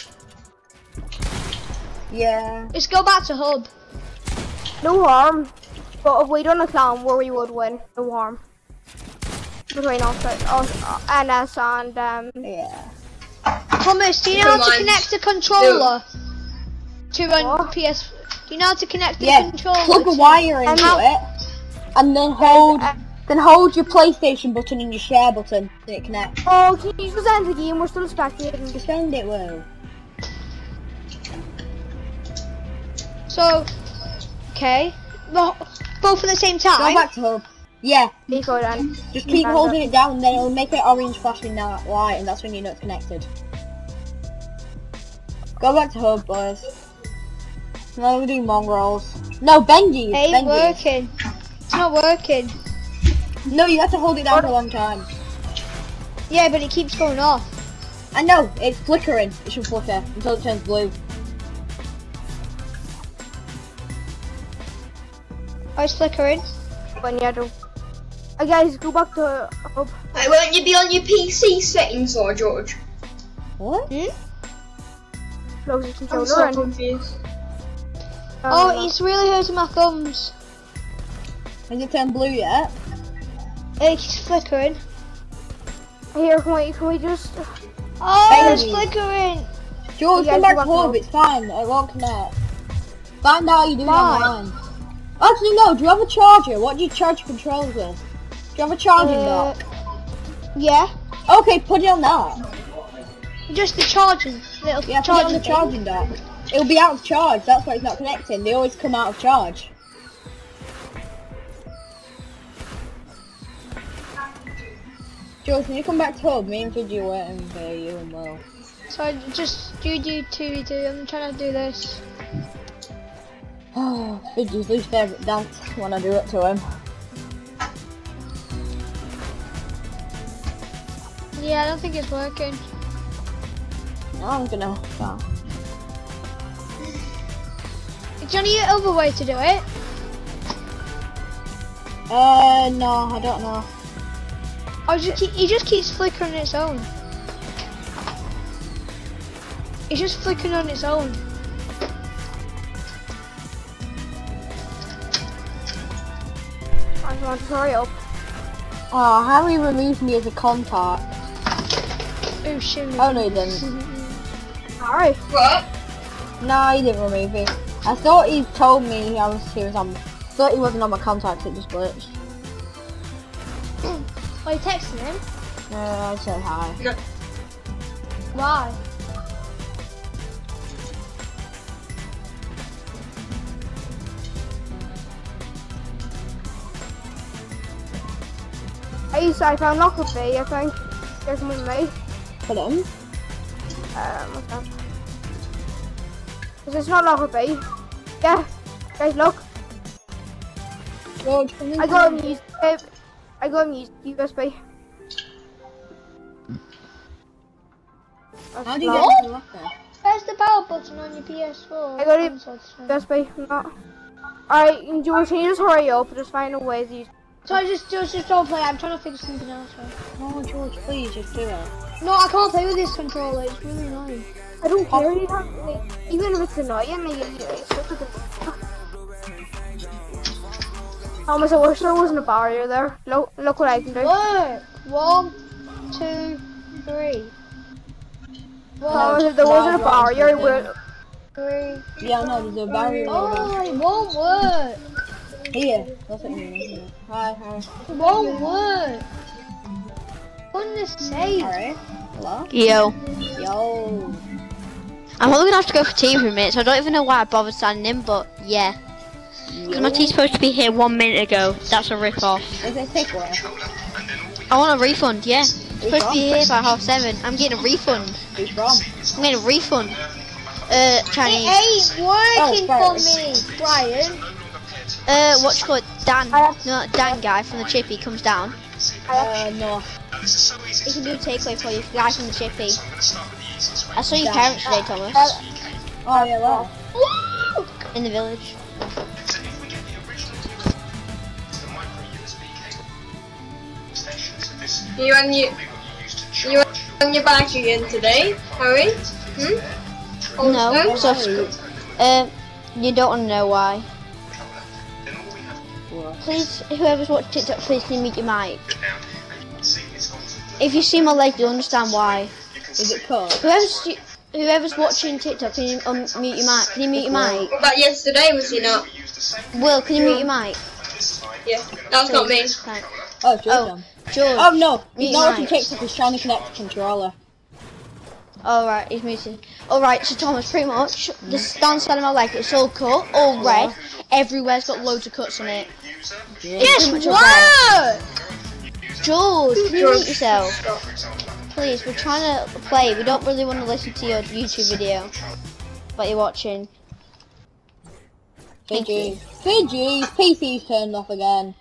S1: Yeah.
S2: Let's go back to hub.
S3: No harm. But if we done a clown where we would win, no harm. Between us and us and
S1: Yeah.
S2: Thomas, do you know how to
S4: Never mind.
S2: connect a controller to a
S3: What?
S2: PS? Do you know how to connect the
S1: Yeah,
S2: controller?
S1: plug a
S2: to-
S1: wire into
S3: how-
S1: it, and then hold your PlayStation button and your share button, so it connects.
S3: oh, can you just end the game? We're still spectating.
S1: Just end it, Will.
S2: So, okay, both at the same
S1: Go
S2: time.
S1: back to hub. Yeah,
S3: Eco then.
S1: just keep
S3: Back
S1: holding it down, and then it'll make it orange flashing that light, and that's when you know it's connected. Go back to hub, boys. No, we're doing mongrels. No, Benji's.
S2: Ain't
S1: Benji's.
S2: working. It's not working.
S1: No, you have to hold it down for a long time.
S2: Yeah, but it keeps going off.
S1: I know, it's flickering. It should flicker until it turns blue.
S2: Oh, it's flickering.
S3: When you do. Guys, go back to hub.
S4: Like, won't you be on your PC settings or George?
S1: What?
S3: Close the
S4: I'm
S3: controller
S4: so
S3: and.
S4: confused.
S2: Oh, it's really hurting my thumbs.
S1: Has it turned blue yet?
S2: It's flickering.
S3: Here, can we just?
S2: Oh, it's
S1: Baby.
S2: flickering.
S1: George,
S3: You
S1: come
S3: guys
S1: back to
S3: go back
S1: hub,
S3: to
S1: it's fine, it won't connect. Find out how you do it
S2: Why?
S1: online. Actually no, do you have a charger? What do you charge your controls with? Do you have a charging dock?
S2: Yeah,
S1: Okay, put it on that.
S2: just the charging little
S1: Yeah, put it on
S2: charging
S1: the
S2: thing.
S1: charging dock. It'll be out of charge, that's why it's not connecting. They always come out of charge. George, when you come back to hub, me and Fidgy are waiting for you and Will.
S2: So just you do 2v2. I'm trying to do this.
S1: Fidgy's least favourite dance when I do it to him.
S2: Yeah, I don't think it's working.
S1: No, I'm gonna. Well.
S2: Is there any other way to do it?
S1: No, I don't know.
S2: Or it just keeps flickering on its own. It's just flickering on its own.
S3: I want to hurry up.
S1: Oh, Harry removed me as a contact.
S2: Oh shit.
S1: Oh no, he didn't.
S3: Alright.
S4: What?
S1: No, he didn't remove me. I thought he told me he was on. Thought he wasn't on my contacts. It just glitched.
S2: Are you texting him?
S1: I said hi.
S4: No.
S2: Why?
S3: I found Locker B, I think. There's one with me.
S1: Put it in.
S3: What's that? Is this not Locker B? Yeah. Guys, look.
S1: George, come in.
S3: I got him used. I got him used USB.
S1: How do you get into the locker?
S2: Press the power button on your PS4.
S3: I got it.
S2: console.
S3: USB. Not. Alright, George, can you just hurry up? Just find a way to use.
S2: So I just don't play. I'm trying to figure something else out.
S1: No, George, please, just do it.
S2: No, I can't play with this controller. It's really annoying.
S3: I don't care. You have, even if it's annoying, it's such a good. Thomas, I wish there wasn't a barrier there. Look what I can do.
S2: Look! 1, 2, 3.
S3: Thomas, if there wasn't a barrier, it would.
S2: 3.
S1: Yeah, no, there's a barrier.
S2: Oh, it won't work.
S1: Here, that's what you mean, isn't it? Hi.
S2: It won't work. Goodness sake.
S1: Alright. Hello?
S6: Yo.
S1: Yo.
S6: I'm probably gonna have to go for tea for a minute, so I don't even know why I bothered signing in, but yeah. Because my tea's supposed to be here 1 minute ago. That's a rip-off.
S1: Is it takeaway?
S6: I want a refund, yeah. It's supposed to be here by 7:30. I'm getting a refund.
S1: Who's from?
S6: I'm getting a refund. Chinese.
S2: It ain't working
S1: Oh,
S2: for me, Brian.
S6: What's it called? Dan. No, Dan guy from the Chippy comes down.
S1: No.
S6: He can do a takeaway for you, guy from the Chippy. I saw your parents today, Thomas.
S1: Oh, yeah, well.
S2: Woo!
S6: In the village.
S4: You on your bike again today, Harry?
S6: No,
S4: Also?
S6: so you don't want to know why. Please, whoever's watching TikTok, please can you mute your mic. If you see my leg, you'll understand why.
S1: Is it cold?
S6: Whoever's watching TikTok, can you mute your mic? Can you mute your mic?
S4: What about yesterday, was he not?
S6: Will, can you mute your mic?
S4: Yeah, that was not me.
S6: Thanks.
S1: Oh, George.
S6: Oh, George.
S1: Oh, no. He's
S6: Mute
S1: not
S6: your
S1: watching
S6: mic.
S1: TikTok, he's trying to connect the controller.
S6: Alright, he's muted. Alright, so Thomas, pretty much, the downside of my leg, it's all cut, all red, everywhere's got loads of cuts on it.
S2: Yes,
S6: pretty much all
S2: work!
S6: George, can you mute yourself? Please, we're trying to play, we don't really want to listen to your YouTube video that you're watching.
S1: Fidgy. Fidgy, PC's turned off again.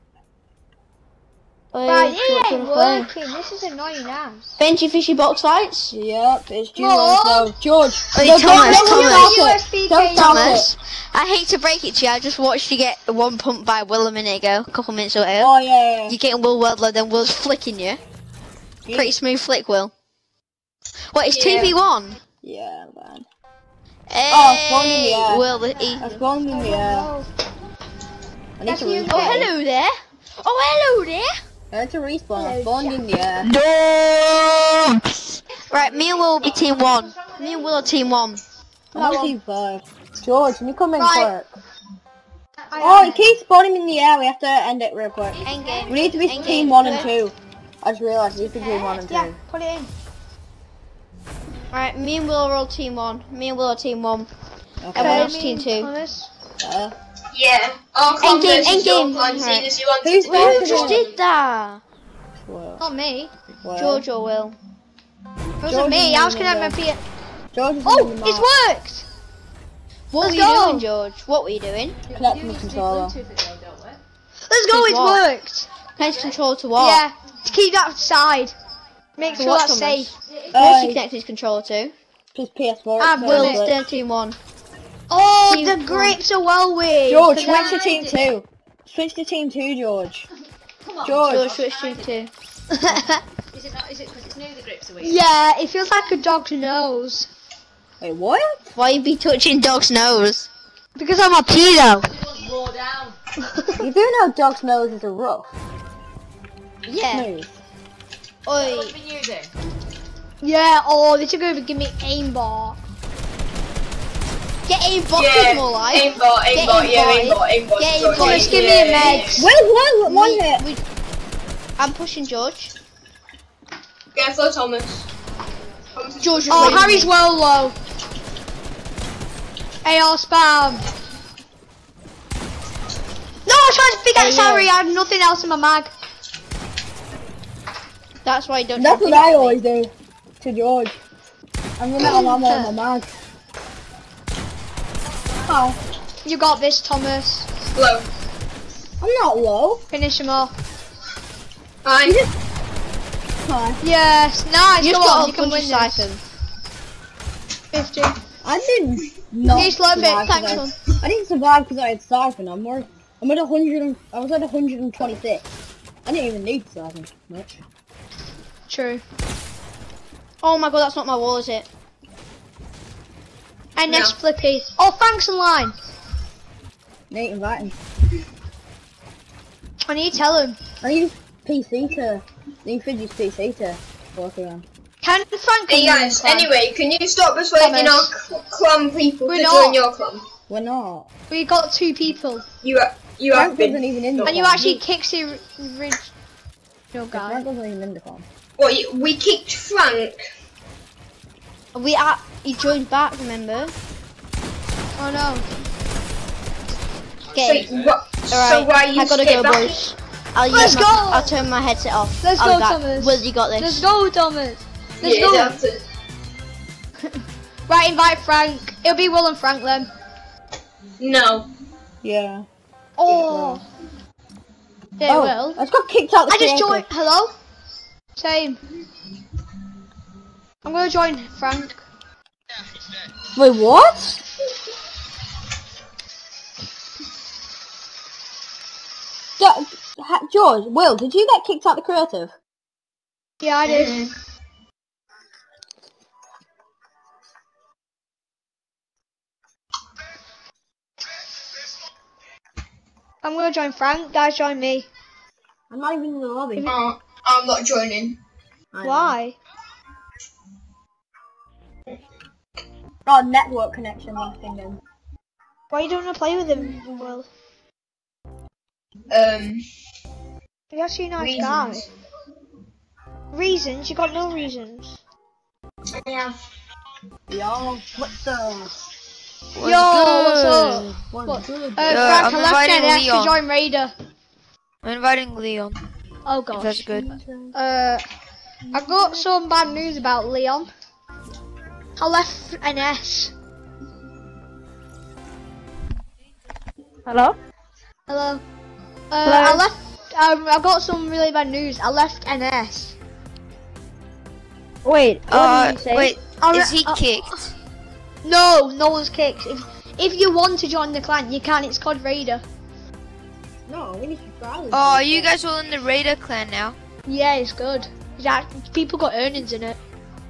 S2: Right,
S6: What
S2: it
S6: do
S2: ain't
S6: you wanna play?
S2: working. This is annoying ass.
S6: Benchy fishy box lights?
S1: Yep, it's George.
S2: What?
S1: No, George.
S6: Wait,
S1: No,
S6: Thomas,
S1: don't
S6: Thomas.
S1: stop it.
S2: USB
S1: Don't
S2: cable.
S1: stop
S6: Thomas, I hate to break it to you, I just watched you get one pump by Will a minute ago, a couple minutes ago.
S1: Oh, yeah.
S6: You're getting Will World low, then Will's flicking you. Pretty smooth flick, Will. What, it's
S4: Yeah.
S6: 2v1?
S1: Yeah, man.
S6: Hey,
S1: spawned in the air.
S6: Will,
S1: I spawned in the air. I need to
S2: you.
S1: respawn.
S6: Oh, hello there. Oh, hello there.
S1: I need to respawn. I spawned in the air.
S6: No. Right, me and Will will be team 1. Me and Will are team 1.
S1: I'm on team 5. George, can you come in
S2: Right.
S1: quick? Oh, it keeps spawning in the air. We have to end it real quick.
S6: Endgame.
S1: We need to be
S6: Endgame.
S1: team 1 and 2. I just realised we need to be team 1 and 2.
S2: Yeah, put it in.
S6: Right, me and Will are all team 1. Me and Will are team 1.
S1: Okay.
S6: Everyone else team 2.
S2: Thomas.
S4: Yeah. Our
S6: Endgame,
S4: converse your
S6: endgame.
S4: plan, seeing as you wanted
S1: Who's
S4: to
S1: first?
S6: Who
S4: be
S6: just
S4: one.
S6: did that?
S1: Well,
S2: Not me.
S6: George or Will?
S2: It wasn't me. I was connecting my PS.
S1: George is
S2: Oh,
S1: in the
S2: it's
S1: map.
S2: worked.
S6: What
S2: Let's
S6: were you
S2: go.
S6: doing, George? What were you doing?
S1: Connecting the controller.
S2: Let's go.
S6: Did
S2: It's
S6: what?
S2: worked.
S6: Connect control to what?
S2: Yeah. To keep that side. Make
S6: So
S2: sure
S6: what's
S2: that's
S6: Thomas?
S2: safe.
S6: What's he connected his controller to?
S1: Just PS4.
S2: Ah,
S1: so
S6: Will
S2: Brilliant.
S1: it's-
S6: 13-1.
S2: Oh,
S6: Team
S2: the
S6: one.
S2: grips are well weird.
S1: George,
S2: 'cause
S1: switch to team 2. Switch to team 2, George.
S6: George,
S1: George.
S6: switch to 2.
S7: Is it not? Is it because it's new the grips are weird?
S2: Yeah, it feels like a dog's nose.
S1: Wait, what?
S6: Why you be touching dog's nose?
S2: Because I'm a pedo.
S7: Raw down.
S1: You do know dog's noses are rough.
S6: Yeah.
S1: Smooth.
S6: Oi.
S7: What have you been using?
S2: Yeah, oh, they took over give me aimbot.
S6: Get aimbot
S4: Yeah,
S6: more like.
S4: aimbot,
S6: Get
S4: aimbot, yeah,
S6: aimbot.
S4: aimbot, aimbot.
S6: Get
S4: George,
S6: aimbot.
S2: Thomas, give me
S4: yeah,
S2: a megs.
S1: Well, one hit.
S6: I'm pushing George.
S4: Careful, Thomas. Thomas is
S6: George,
S2: Oh,
S6: wait.
S2: Harry's well low. AR spam. No, I tried to pick out Harry. I had nothing else in my mag.
S6: That's why I don't.
S1: That's
S6: try
S1: what
S6: to
S1: I
S6: pick
S1: always do to George. I'm running out of ammo on my mag. Oh,
S2: You got this, Thomas.
S4: low.
S1: I'm not low.
S2: Finish him off.
S4: Fine.
S1: Hi.
S2: Yes, nice.
S6: You just
S2: Come on,
S6: got
S2: you
S6: a
S2: can
S6: bunch of
S2: win this.
S6: siphons.
S2: 50.
S1: I didn't not
S2: Please love it.
S1: survive 'cause
S2: Thanks,
S1: I didn't survive because I had siphon. I'm at 100. I was at 126. I didn't even need siphon much.
S2: True.
S6: Oh my god, that's not my wall, is it?
S2: And
S4: No.
S2: next Flippy. Oh, thanks online.
S1: Nate inviting.
S2: I need to tell him.
S1: I need PC to. Need Fidget's PC to work around.
S2: Can Frank
S4: Hey
S2: come in
S4: guys,
S2: clan?
S4: anyway, can you stop persuading our
S2: Thomas.
S4: clan people
S2: We're
S4: to
S2: not.
S4: join your clan?
S1: We're not.
S2: We got 2 people.
S4: You have
S1: Frank
S4: been.
S1: wasn't even in the
S2: And you
S1: clan.
S2: actually kicked the original
S1: Frank
S2: guy.
S1: wasn't even in the clan.
S4: What, we kicked Frank?
S6: He joined back, remember?
S2: Oh no.
S6: Okay.
S4: So, what, so
S6: Alright,
S4: why you
S6: I gotta
S4: skip
S6: go,
S4: back?
S6: boys. I'll
S2: Let's
S6: use
S2: go!
S6: I'll turn my headset off.
S2: Let's
S6: I'll
S2: go,
S6: be back.
S2: Thomas.
S6: Will, you got this?
S2: Let's go, Thomas. Let's
S4: Yeah,
S2: go.
S4: that's it.
S2: Right, invite Frank. It'll be Will and Frank then.
S4: No.
S1: Yeah.
S2: Oh. There,
S1: Oh,
S2: Will.
S1: I just got kicked out the
S2: I just
S1: creative.
S2: joined. Hello? Same. I'm gonna join Frank.
S1: Wait, what? George, Will, did you get kicked out the creative?
S2: Yeah, I did. I'm gonna join Frank. Guys, join me.
S1: I'm not even in the lobby.
S4: Oh, I'm not joining.
S2: Why?
S1: Oh, network connection last thing then.
S2: Why you don't want to play with him, Will? He's actually a nice guy.
S4: Reasons.
S2: Reasons? You got no reasons.
S4: Yeah.
S1: Yo, what the?
S2: Yo, what's up?
S1: What's
S2: What?
S1: good?
S2: Frank,
S8: I'm
S2: I left
S8: inviting
S2: NF to
S8: Leon.
S2: join Raider.
S8: I'm inviting Leon.
S2: Oh
S8: If
S2: gosh.
S8: that's good.
S2: I got some bad news about Leon. I left NS.
S3: Hello?
S2: Hello. I left. I got some really bad news. I left NS.
S3: Wait, what did you say?
S8: Wait,
S2: I
S8: is
S2: re-
S8: he kicked?
S2: No, no one's kicked. If you want to join the clan, you can. It's called Raider.
S1: No, we need to try.
S8: Oh, are you guys all in the Raider clan now?
S2: Yeah, it's good. People got earnings in it.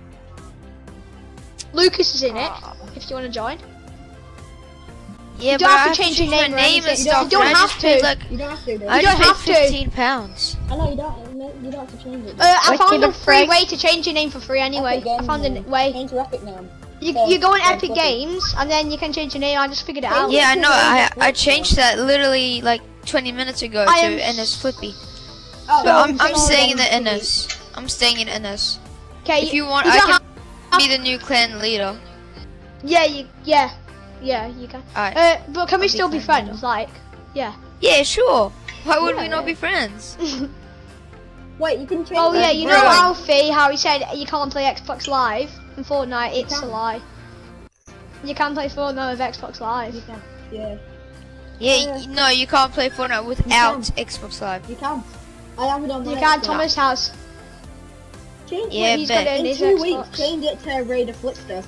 S2: Lucas is in it. If you want to join.
S8: Yeah,
S2: You
S8: but
S2: don't have
S8: I
S2: to
S8: have
S2: change
S8: to
S2: your
S8: change
S2: name
S8: my
S2: or
S8: name and
S2: anything.
S8: stuff.
S2: You don't
S8: and I
S2: have
S8: just paid
S2: to.
S8: like
S1: You don't have to. Though.
S8: I
S2: You
S8: just
S2: don't have
S8: paid
S2: to.
S8: 15 pounds.
S1: I know you don't. You don't have to change it.
S2: I
S3: Wicked
S2: found a
S3: the
S2: free
S3: frick.
S2: way to change your name for free anyway.
S1: Epic
S2: I
S1: Games
S2: found a
S1: name.
S2: way.
S1: Change your Epic name.
S2: You go on
S1: Yeah,
S2: Epic
S1: Flippy.
S2: Games and then you can change your name. I just figured it out.
S8: Yeah, I know. I changed that literally like 20 minutes ago
S2: I
S8: to
S2: am
S8: NS Flippy.
S1: Oh,
S8: So I'm
S1: change
S8: staying in
S1: your
S8: the
S1: name.
S8: NS. I'm staying in NS.
S2: Okay.
S8: If you want,
S2: you
S8: I
S2: don't
S8: can
S2: have-
S8: be the new clan leader.
S2: Yeah, you can.
S8: Alright.
S2: But can we
S8: I'll be
S2: still be
S8: clan
S2: friends? Like, yeah.
S8: Yeah, sure. Why would we
S2: Yeah.
S8: not be friends?
S1: Wait, you can change.
S2: Oh
S1: that.
S2: yeah, you know Alfie, how he said you can't play Xbox Live in Fortnite. It's a
S1: can.
S2: lie. You can play Fortnite with Xbox Live.
S1: You can. Yeah,
S8: Yeah, no, you can't play Fortnite without Xbox Live.
S1: you can. I have it on my
S2: You can.
S1: Xbox.
S2: Thomas has.
S1: Change
S8: Yeah,
S2: He's
S8: bet.
S2: got it in
S1: in
S2: his
S1: 2
S2: Xbox.
S1: weeks, change it to Raider Flipster.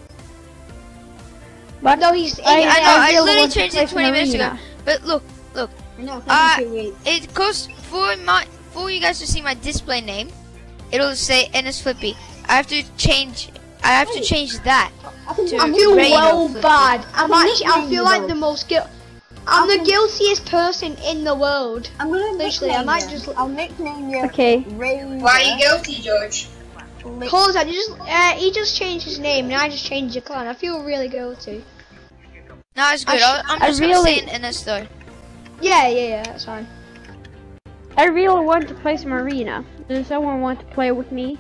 S6: But
S2: No, he's.
S8: I know, I
S6: really
S8: literally
S6: want to
S8: changed
S6: play
S8: it 20 minutes ago.
S6: Arena.
S8: But look,
S1: No,
S8: Uh,
S1: it's 2 weeks.
S8: it goes for you guys to see my display name. It'll say NS Flippy. I have to change that.
S1: I can,
S8: to
S2: I feel
S8: Raider
S2: well
S8: Flippy.
S2: bad. I feel like
S1: though.
S2: the most I'm the guiltiest person in the world.
S1: I'm gonna
S2: Literally, I might just.
S1: I'll nickname you
S6: Okay.
S1: Raider.
S4: Why are you guilty, George?
S2: Cause he just changed his name and I just changed your clan. I feel really guilty.
S8: No, it's good. I'm
S6: I
S8: just
S6: really-
S8: gonna say NS though.
S2: Yeah, that's fine.
S6: I really want to play some arena. Does someone want to play with me?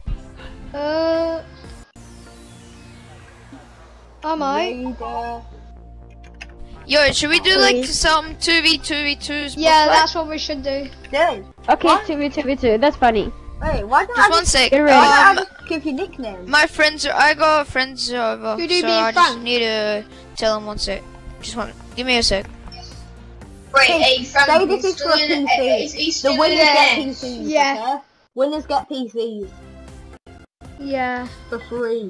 S2: I might.
S1: Raider.
S8: Yo, should we do like
S6: Please.
S8: some 2v2v2s?
S2: Yeah, that's what we should do.
S1: Dude,
S6: Okay,
S1: What?
S6: 2v2v2. That's funny.
S1: wait, why don't
S8: Just
S1: I
S8: one
S1: just,
S8: sec.
S6: Get
S1: why
S6: ready.
S1: don't I
S8: Um,
S1: just give you nicknames?
S8: my friends, I got friends over,
S2: You do
S8: so
S2: being
S8: I just
S2: frank.
S8: need to tell them one sec. Just one. Give me a sec.
S4: Wait,
S1: Hey,
S4: hey, Frank,
S1: say this
S4: he's
S1: is for a
S4: still in-
S1: PC.
S4: is he
S1: The
S4: still
S1: winners
S4: in
S1: get
S4: there?
S1: PCs,
S2: Yeah.
S1: okay? Winners get PCs
S2: Yeah.
S1: for free.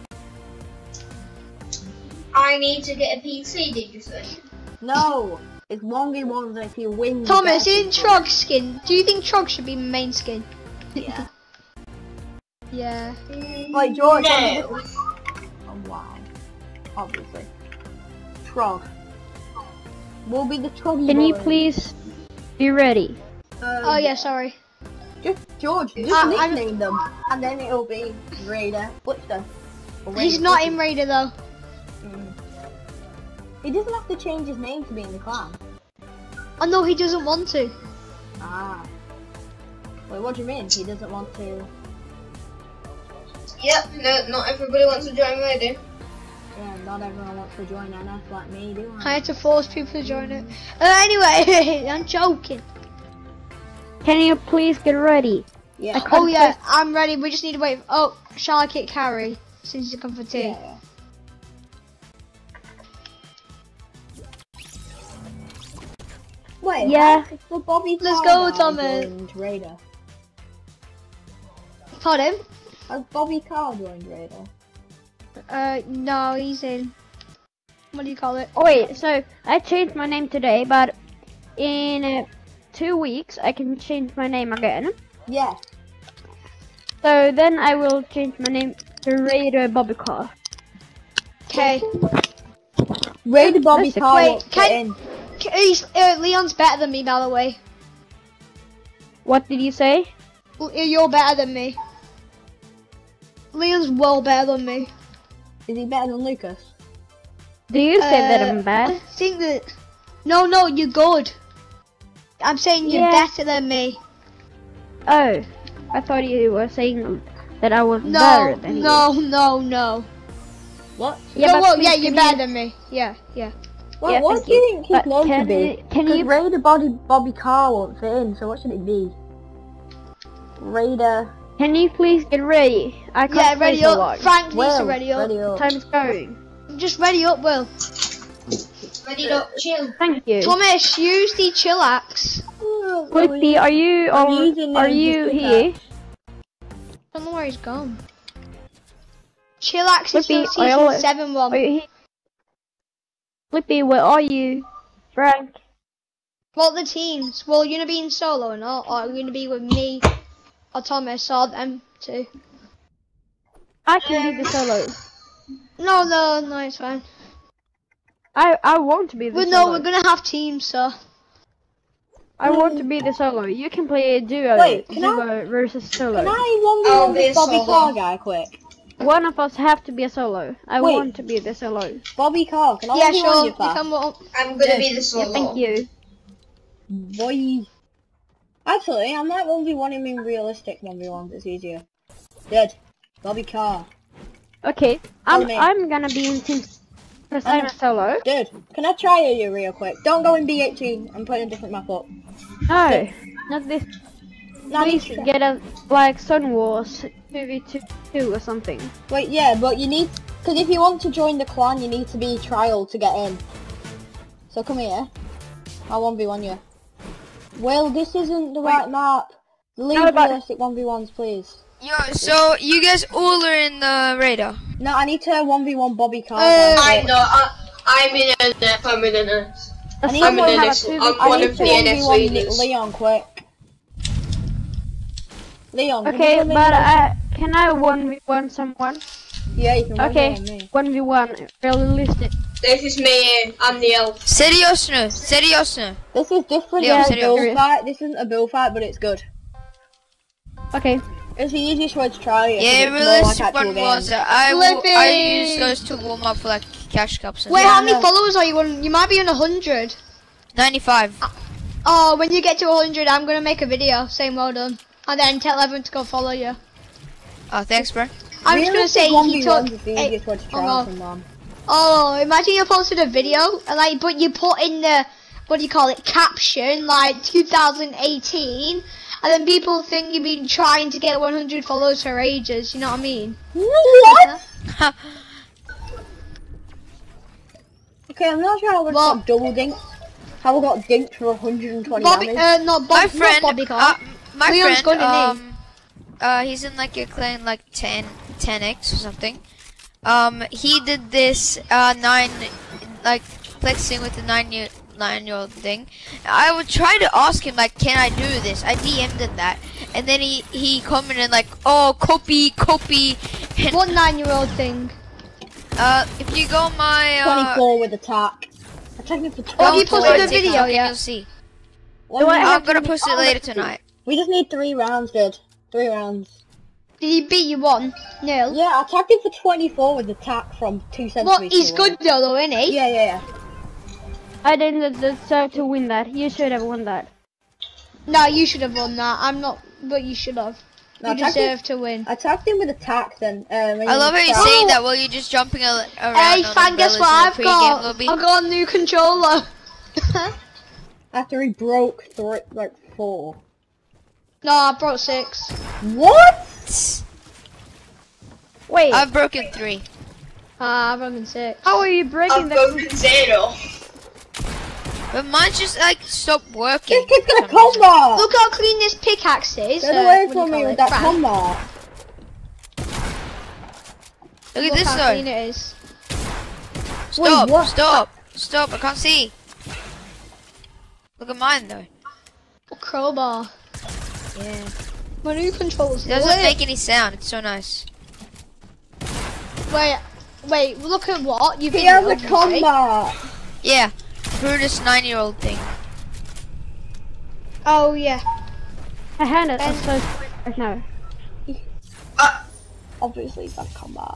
S4: I need to get a PC, did you say?
S1: No, it's 1v1s and if you win, you
S2: Thomas,
S1: get a
S2: in
S1: PC.
S2: Trog skin, do you think Trog should be main skin?
S1: Yeah.
S2: Yeah.
S1: Like George.
S4: No.
S1: Oh wow. Obviously. Trog. We'll be the Troggy
S6: Can you
S1: boys.
S6: please be ready?
S2: Oh yeah, sorry.
S1: Just George, just
S2: I'm-
S1: nickname them, and then it'll be Raider Flipster. Or
S2: He's
S1: Raider
S2: not
S1: Flippy.
S2: in Raider though.
S1: He doesn't have to change his name to be in the clan.
S2: I know he doesn't want to.
S1: Ah. Wait, what do you mean? He doesn't want to?
S4: Yep, no, not everybody wants to join Raider.
S1: Yeah, not everyone wants to join NS like me, do
S2: I had to force people to join it. Anyway, I'm joking.
S6: Can you please get ready?
S1: Yeah.
S2: Oh yeah, I'm ready. We just need to wait. Oh, shall I kick Carrie since you come for tea?
S1: Yeah. Wait,
S6: Yeah.
S1: how- the Bobby
S2: Let's
S1: Carr
S2: go,
S1: guy
S2: Thomas.
S1: joined Raider.
S2: Pardon?
S1: Has Bobby Carr joined Raider?
S2: No, he's in. What do you call it?
S6: Oh wait, so I changed my name today, but in 2 weeks I can change my name again.
S1: Yeah.
S6: So then I will change my name to Raider Bobby Carr.
S2: Okay.
S1: Raider Bobby
S6: Listen,
S1: Carr
S2: wait,
S1: won't fit in.
S2: Leon's better than me, by the way.
S6: What did you say?
S2: You're better than me. Leon's well better than me.
S1: Is he better than Lucas?
S6: Do you say that I'm
S2: I
S6: bad?
S2: think that. No, you're good. I'm saying you're
S6: Yeah.
S2: better than me.
S6: Oh, I thought you were saying that I was
S2: No,
S6: better than you.
S2: no.
S1: What?
S6: Yeah, but please,
S2: Yeah,
S6: can
S2: you're
S6: you-
S2: better than me. Yeah.
S1: Well,
S6: Yeah,
S1: what
S6: thank
S1: do you
S6: you.
S1: think his
S6: But
S1: name
S6: can
S1: should be?
S6: you- can
S1: 'Cause
S6: you-
S1: Raider Bobby Carr won't fit in, so what should it be? Raider.
S6: Can you please get ready? I can't
S2: Yeah,
S6: play
S2: ready
S6: so
S2: up.
S6: long.
S2: Frank needs to
S1: Will,
S2: ready up.
S1: ready up.
S6: Time's going.
S2: Just ready up, Will.
S4: Ready up, chill.
S6: Thank you.
S2: Thomas, use the chillax.
S6: Flippy, are you
S1: I'm
S6: on?
S1: using
S6: Are
S1: the
S6: you
S1: sticker.
S6: here?
S2: I don't know where he's gone. Chillax is
S6: Flippy,
S2: for
S6: I
S2: season
S6: always-
S2: 7-1.
S6: Are you here? Flippy, where are you? Frank.
S2: What are the teams? Well, you're gonna be in solo or not? Or are you gonna be with me or Thomas or them two?
S6: I can be the solo.
S2: No, it's fine.
S6: I want to be the
S2: But
S6: solo.
S2: no, we're gonna have teams, so.
S6: I want to be the solo. You can play a duo.
S1: Wait, can
S6: duo versus solo.
S1: Can I
S4: I'll
S1: 1v1
S4: be
S1: this Bobby
S4: solo.
S1: Carr guy quick?
S6: One of us have to be a solo. I
S1: Wait.
S6: want to be the solo.
S1: Bobby Carr, can I
S2: Yeah,
S1: 1v1
S2: sure.
S1: you
S2: You
S1: fast?
S2: can walk.
S4: I'm gonna be the
S6: Yeah,
S4: solo.
S6: thank you.
S1: Boy. Actually, I might 1v1 him in realistic 1v1s, it's easier. Dead. Bobby Carr.
S6: Okay,
S1: Follow me.
S6: I'm gonna be in team because I'm a solo.
S1: Dude, can I try you real quick? Don't go in B18, I'm putting a different map up.
S6: No, not this.
S1: No,
S6: Please
S1: this-
S6: get a like Sun Wars 2v2 or something.
S1: Wait, yeah, but you need... Because if you want to join the clan, you need to be trial to get in. So come here. I'll 1v1 you. Well, this isn't the right map. Leave
S6: No, but-
S1: realistic 1v1s, please.
S8: Yo, so you guys all are in the radar.
S1: No, I need to 1v1 Bobby Carter.
S4: I know. I'm in NF. I'm in NF.
S1: I need
S4: I'm
S1: to
S4: in NF. I'm one of the NF
S1: 1v1
S4: leaders.
S1: Leon quick. Leon, can
S3: Okay,
S1: you go
S3: but
S1: Leon?
S3: can I 1v1 someone?
S1: Yeah, you can
S3: Okay,
S1: 1v1 me.
S3: 1v1, realistic.
S4: This is me. I'm the elf.
S8: Seriously, seriously.
S1: This is different
S8: Leon,
S1: than a
S8: serious.
S1: bullfight. This isn't a bullfight, but it's good.
S3: Okay.
S1: It's the easiest way to try it.
S8: Yeah,
S1: It's more like
S8: realistic
S1: actual
S8: one
S1: games.
S8: was I use those to warm up for like cash cups and
S2: Wait,
S8: stuff.
S2: how many
S1: no.
S2: followers are you on? You might be on 100.
S8: 95.
S2: Oh, when you get to 100, I'm gonna make a video saying well done, and then tell everyone to go follow you.
S8: Oh, thanks, bro.
S2: I'm just gonna say he took.
S1: 1v1 is the easiest way to try
S2: no.
S1: someone.
S2: Oh, imagine you posted a video, and like, but you put in the, what do you call it, caption, like 2018, and then people think you've been trying to get 100 followers for ages, you know what I mean?
S1: What? Okay, I'm not sure how we
S2: Well-
S1: got double dinked. How we got dinked for 120
S2: Bobby,
S1: damage.
S8: My friend,
S2: not Bobby Carr.
S8: my
S2: Leon's
S8: friend,
S2: got a name.
S8: he's in like a clan like 10x or something. He did this flexing with the 9-year-old thing. I would try to ask him like, can I do this? I DM'd him that, and then he commented like, oh, copy. And,
S2: What 9-year-old thing?
S8: if you go on my
S1: 24 with attack. I checked it for 24.
S2: Oh, you posted a
S8: TikTok
S2: video,
S8: and
S2: yeah.
S8: you'll see.
S1: One
S8: I'm gonna post it later tonight.
S1: We just need 3 rounds, dude. 3 rounds.
S2: Did he beat you 1-0?
S1: Yeah, I tagged him for 24 with attack from 2 centimeters.
S2: Well, he's
S1: away.
S2: good though, isn't he?
S1: Yeah.
S3: I didn't deserve to win that. You should have won that.
S2: No, you should have won that. I'm not, but you should have.
S1: No,
S2: You
S1: I tagged him-
S2: deserve to win.
S1: I tagged him with attack then.
S8: I love how he's
S2: Oh.
S8: saying that while you're just jumping around
S2: Hey,
S8: on
S2: fan, guess
S8: umbrellas
S2: what
S8: in the
S2: I've
S8: pre-game
S2: got?
S8: lobby.
S2: I've got a new controller.
S1: After he broke 4.
S2: No, I brought 6.
S1: What?
S3: Wait,
S8: I've broken 3.
S2: I've broken 6.
S3: how are you breaking
S4: I've
S3: the...
S4: broken 0.
S8: But mine just like stopped working.
S1: This kid's gonna
S8: for some reason.
S1: combat!
S2: Look how clean this pickaxe is.
S1: Get away
S2: what do
S1: from
S2: you
S1: me
S2: call
S1: with
S2: it?
S1: that
S2: Frank.
S1: combat!
S8: Look at
S2: Look
S8: this
S2: how clean
S8: though.
S2: it is.
S8: Stop,
S1: what?
S8: stop, I can't see. Look at mine though.
S2: A crowbar.
S8: Yeah.
S2: My new controller's
S8: It doesn't
S2: lit.
S8: make any sound, it's so nice.
S2: Wait, look at what? You've
S1: He
S2: been
S1: has a
S2: lit, you see?
S1: combat!
S8: Yeah. Brutus 9-year-old thing.
S2: Oh, yeah.
S3: My hand is so right now.
S1: Obviously he's got combat.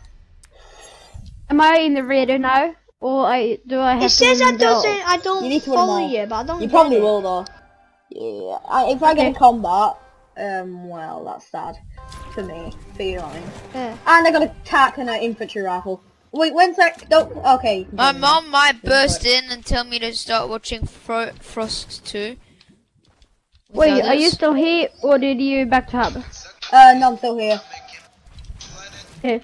S3: Am I in the radio now? Or do I have
S2: It says
S3: to
S2: I
S3: win the all?
S2: don't
S1: You need to win them
S2: follow
S1: all.
S2: you, but I don't
S1: You
S2: get
S1: probably
S2: it.
S1: will though. Yeah. If I get a
S3: Okay.
S1: combat, well, that's sad. For me. For you, I mean.
S2: Yeah.
S1: And I got a tack and an infantry rifle. Wait, one sec. Don't. Okay.
S8: My mom might burst in and tell me to start watching Frost 2.
S3: Wait,
S8: Without
S3: are you
S8: us.
S3: still here or did you back to hub?
S1: No, I'm still here.
S3: Okay.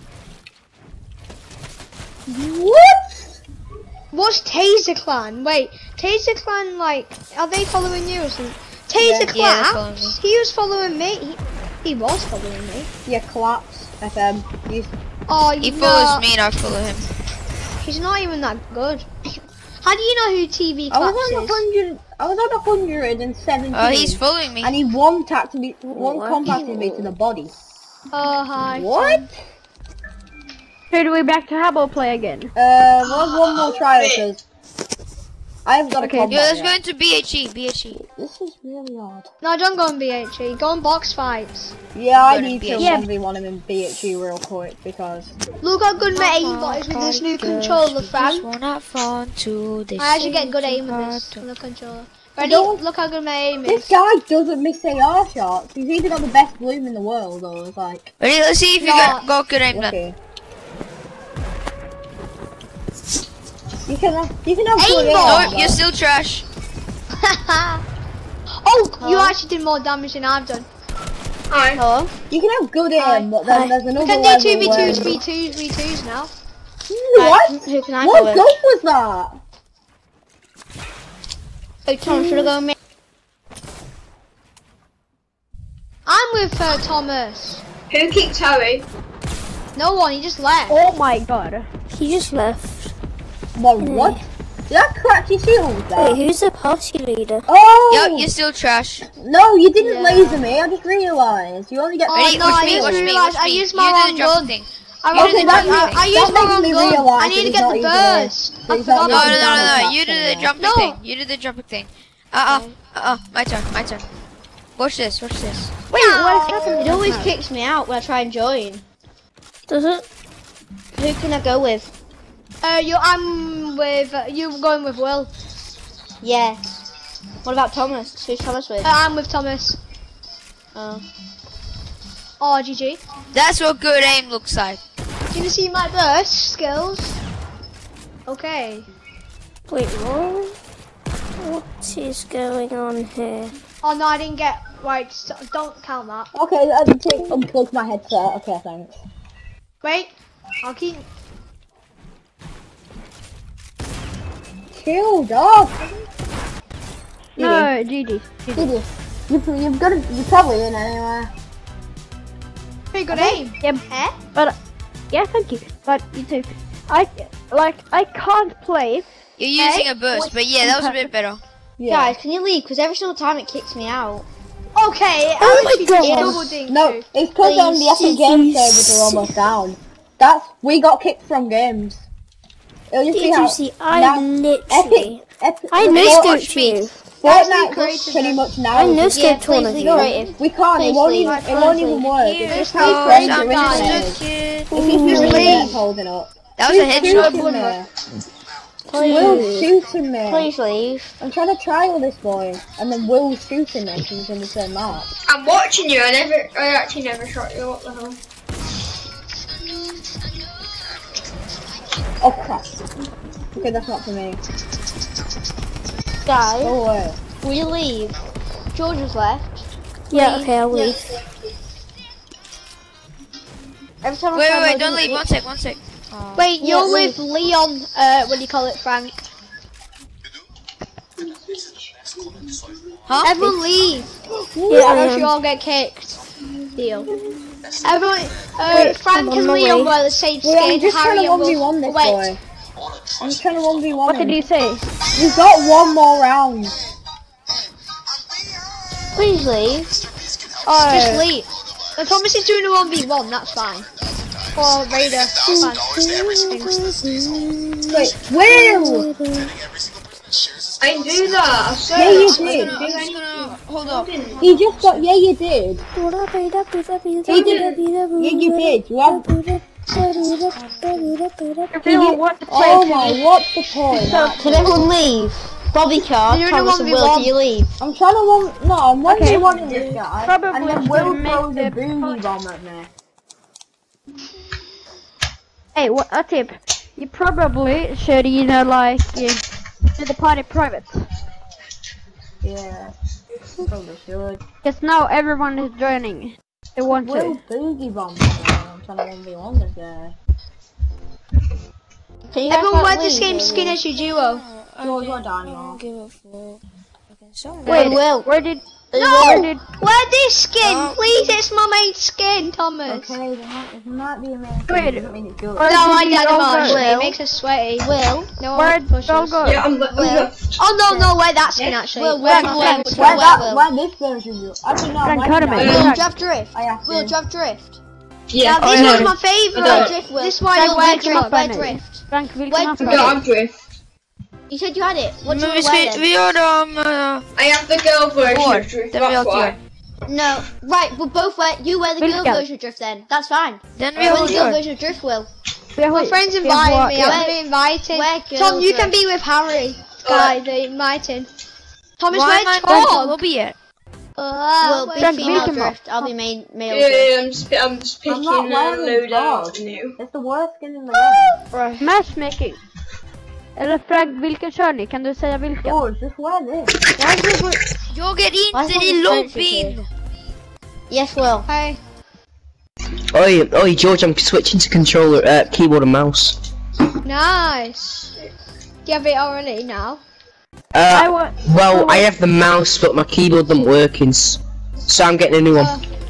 S1: What?
S2: What's Taser Clan? Wait, Taser Clan, like, are they following you or something? Taser
S8: Yeah, they're following me.
S2: Claps? He was following me. He was following me.
S1: Yeah, collapse. FM.
S2: Oh,
S8: He
S2: no,
S8: follows me and I follow him.
S2: He's not even that good. How do you know who TV
S1: I was
S2: Claps
S1: on
S2: is?
S1: 100. I was on 117.
S8: Oh, he's following me.
S1: And he compacted me to the body.
S2: Oh, hi.
S1: What?
S3: Who do we back to hub or play again?
S1: Well, one more trial because I haven't got a
S3: Okay.
S1: combat
S8: Yo, let's
S1: yet.
S8: go into BHE.
S1: This is really odd.
S2: No, don't go on BHE. Go on box fights.
S1: Yeah, I
S8: Go to
S1: need to
S8: BHE.
S1: 1v1 him in BHE real quick because
S2: Look how good my aimbot is with this new controller, Frank. I actually get good aim with this on the controller. Ready?
S1: don't-
S2: Look how good my aim
S1: this
S2: is.
S1: guy doesn't miss AR shots. He's either got the best bloom in the world or it's like
S8: Ready? Let's see if you
S2: No.
S8: got good aim then.
S1: okay. You can have good
S2: Aimbot!
S1: AR,
S8: No,
S1: but-
S8: you're still trash.
S2: Oh, you actually did more damage than I've done.
S4: Hi.
S6: Hello?
S1: You can have good aim, but then there's
S2: We
S1: another
S2: can
S1: level
S2: do 2v2s,
S1: where-
S2: v2s now.
S1: What?
S6: Who can I
S1: What
S6: go with?
S1: gun was that?
S6: Hey, Tom, should I go me?
S2: I'm with Thomas.
S4: Who kicked Harry?
S2: No one, he just left.
S3: Oh my god.
S6: He just left.
S1: Well, what? Did I crack your shield there?
S6: Wait, who's the party leader?
S1: Oh!
S8: Yep, you're still trash.
S1: No, you didn't laser me. I just realised. You only get.
S8: Ready?
S2: no,
S8: Watch
S2: I
S8: me,
S2: just
S8: watch me,
S2: realised
S8: watch
S2: I
S8: me.
S2: used
S8: You
S2: my
S8: do
S2: wrong
S8: the jumping
S2: gun.
S8: thing.
S2: I
S8: You do the
S1: that-
S8: jumping thing.
S2: I used my
S1: makes
S2: wrong
S1: me
S2: gun.
S1: realise
S2: I need to
S1: it's
S2: get
S1: not
S2: the
S1: even
S2: burst.
S1: a-
S2: I
S1: it's
S2: forgot
S1: not
S8: No,
S1: even
S8: no,
S2: about
S8: no,
S2: that.
S8: no, you do the jumping
S2: No.
S8: thing. You do the jumping thing. My turn, my turn. Watch this, watch this.
S6: Wait, what happened? It always kicks me out when I try and join. Does it? Who can I go with?
S2: I'm with, you going with Will.
S6: Yeah. What about Thomas? Who's Thomas with?
S2: I'm with Thomas.
S6: Oh.
S2: Oh, GG.
S8: That's what good aim looks like.
S2: Do you see my burst skills? Okay.
S6: Wait, what is going on here?
S2: Oh no, I didn't get, right, so don't count that.
S1: Okay, I need to unplug my headset. Okay, thanks.
S2: Wait, I'll keep,
S1: Chill, dog.
S3: No, GG.
S1: Did you've got to. You're probably in anyway.
S2: pretty good aim.
S3: Yeah,
S2: Eh?
S3: but yeah, thank you. But you too. I can't play.
S8: You're using a burst, but yeah, that was a bit better.
S1: Yeah.
S6: Guys, can you leave? Because every single time it kicks me out.
S2: Okay,
S6: Oh my
S2: Alex,
S6: God.
S2: you double ding
S1: No,
S2: too.
S1: it's because the
S6: Please,
S1: Epic Game
S6: please.
S1: servers are almost down. We got kicked from games. It'll just be
S6: Did
S1: how
S6: you see? I
S1: now-
S6: literally.
S1: Epic.
S6: I
S1: the
S6: no
S1: Fortnite-
S6: scoped you.
S1: Fortnite
S2: Creative
S1: was pretty much now.
S6: I no
S1: just-
S6: scoped
S1: please
S6: one of
S1: leave.
S6: you. Creative.
S1: We can't.
S6: Please
S1: It won't
S6: leave.
S1: even. It
S6: Please
S1: won't
S6: leave.
S1: even work. It's
S8: Here's
S1: just how
S8: goes,
S1: friends
S8: I'm
S1: are
S8: just
S1: in
S8: a
S1: it.
S8: kid.
S1: If he's just
S2: Please.
S1: really holding up.
S8: That was a
S1: Who's
S8: headshot.
S1: shooting me? Will's shooting me.
S6: Please leave.
S1: I'm trying to trial this boy, and then Will's shooting me because he's in the same map.
S4: I'm watching you. I actually never shot you. What the hell?
S1: Oh crap. Okay, that's not for me.
S6: Guys,
S1: Go away.
S6: will you leave? George has left.
S3: Yeah,
S6: Please.
S3: okay, I'll leave.
S6: Every time I
S8: Wait,
S6: try
S8: wait,
S6: and
S8: don't
S6: load
S8: leave.
S6: it-
S8: One sec.
S2: Wait,
S6: Yeah,
S2: you're
S6: leave.
S2: with Leon, what do you call it, Frank?
S8: Huh?
S2: Everyone leave.
S3: Yeah, I
S2: Or else
S3: am.
S2: you all get kicked. Deal. Everyone, Frank
S3: I'm on
S2: and
S3: my
S2: Leon
S3: way.
S2: wear the same
S1: Wait, I'm
S2: skin.
S1: just trying
S2: Harry
S1: to
S2: and Will.
S1: 1v1 this
S2: Wait,
S1: boy. I'm just trying to 1v1
S3: What did
S1: him.
S3: you say?
S1: We've got one more round.
S6: Please leave.
S2: just leave. The Thomas is doing a 1v1, that's fine. Or Raider, fine.
S1: Wait, Will!
S4: I didn't do that. I swear.
S1: Yeah, you
S4: I
S1: did.
S4: didn't do anything.
S8: Hold up.
S1: He just got, yeah you did. He did. Yeah you did. You have,
S3: Everyone wants to play.
S1: oh my, what's the point?
S6: Can everyone leave? Bobby Car,
S2: You're in a
S6: Thomas and
S2: 1v1.
S6: Will, can you leave?
S1: I'm trying to one, no, I'm 1v1 this guy.
S3: Probably
S1: And then
S3: should
S1: Will
S3: make
S1: throws a
S3: the
S1: boogie bomb at me.
S3: Hey, what a tip. You probably should, do the party private.
S1: Yeah. Probably should.
S3: Because now everyone is joining. They want
S1: Will
S3: to.
S1: boogie bomb me. I'm trying to 1v1 this guy.
S6: Can you guys
S2: Everyone
S6: not
S2: wear the
S6: leave,
S2: same
S6: maybe?
S2: skin as your duo.
S1: George or Daniel?
S8: Give a fuck.
S3: Wait,
S6: Will.
S3: where did...
S2: No!
S3: Where did...
S2: Wear this skin,
S8: Oh.
S2: please, it's my main skin, Thomas.
S1: Okay, it might be amazing.
S3: Wait.
S1: It doesn't mean it's good.
S3: Where
S2: No, I
S3: did you
S2: did
S3: all
S2: not.
S3: go?
S2: It makes us sweaty.
S6: Will.
S2: No
S3: Where
S2: one
S3: did
S2: pushes.
S3: you all go?
S4: Yeah, I'm left.
S2: Oh no, wear that skin actually.
S6: Will,
S2: Wear
S6: Will,
S2: my
S6: Will,
S2: skin.
S6: Will, Will.
S1: Why this version you? Actually no,
S3: Frank,
S1: why
S3: cut
S1: did
S3: him
S1: I?
S3: out.
S6: Will,
S3: Frank.
S6: drop drift.
S1: I have to.
S6: Will, drop drift.
S4: Yeah.
S2: Now, this
S3: I
S2: was
S3: know.
S2: my favourite.
S6: Wear drift, Will.
S2: This is why I
S6: Will,
S2: wear
S6: wear drift, wear
S3: drift.
S6: drift.
S3: Frank, will you
S6: Wait,
S3: come up
S6: Frank.
S3: here?
S4: No, I'm drift.
S6: You said you had it. What do you
S8: Men
S6: want to wear
S8: vi
S6: then?
S8: har
S4: I have the girl version
S8: Or,
S4: of drift.
S8: den vi
S4: That's
S8: alltid
S4: why.
S8: gjør.
S6: No, right, we'll both wear, you wear the girl
S3: Vilken?
S6: version of drift then. That's fine.
S8: Den vi
S6: Wear the
S8: alltid
S6: girl
S8: gjør.
S6: version of drift, Will.
S3: Yeah,
S2: My
S3: wait.
S2: friends
S3: Yeah,
S2: invited
S3: what?
S2: me.
S3: Yeah.
S2: I'm being invited.
S6: Where
S2: Tom, you
S6: girls
S2: can
S6: are.
S2: be with Harry. Guys, they invited. Thomas,
S8: Why
S2: where
S8: am I
S2: Tom?
S8: lobby?
S6: Will be
S3: Frank,
S6: female
S3: Vilken
S6: drift. I'll be male drift.
S4: Yeah, I'm just picking
S1: not
S4: a
S1: wearing
S4: load out
S1: gloves.
S4: new.
S1: It's the worst skin in the game.
S3: Matchmaking. Eller Frank, vilken kör ni? Kan du säga vilken?
S1: George, just wear this.
S8: Jag är
S6: Why
S8: inte
S6: is
S8: i
S6: that
S8: lobbyn!
S6: Yes, Will.
S2: Hey.
S9: Oi, George, I'm switching to controller, keyboard and mouse.
S2: Nice. Do you have it already now?
S3: I want...
S9: Well, I have the mouse, but my keyboard isn't working, so I'm getting a new one.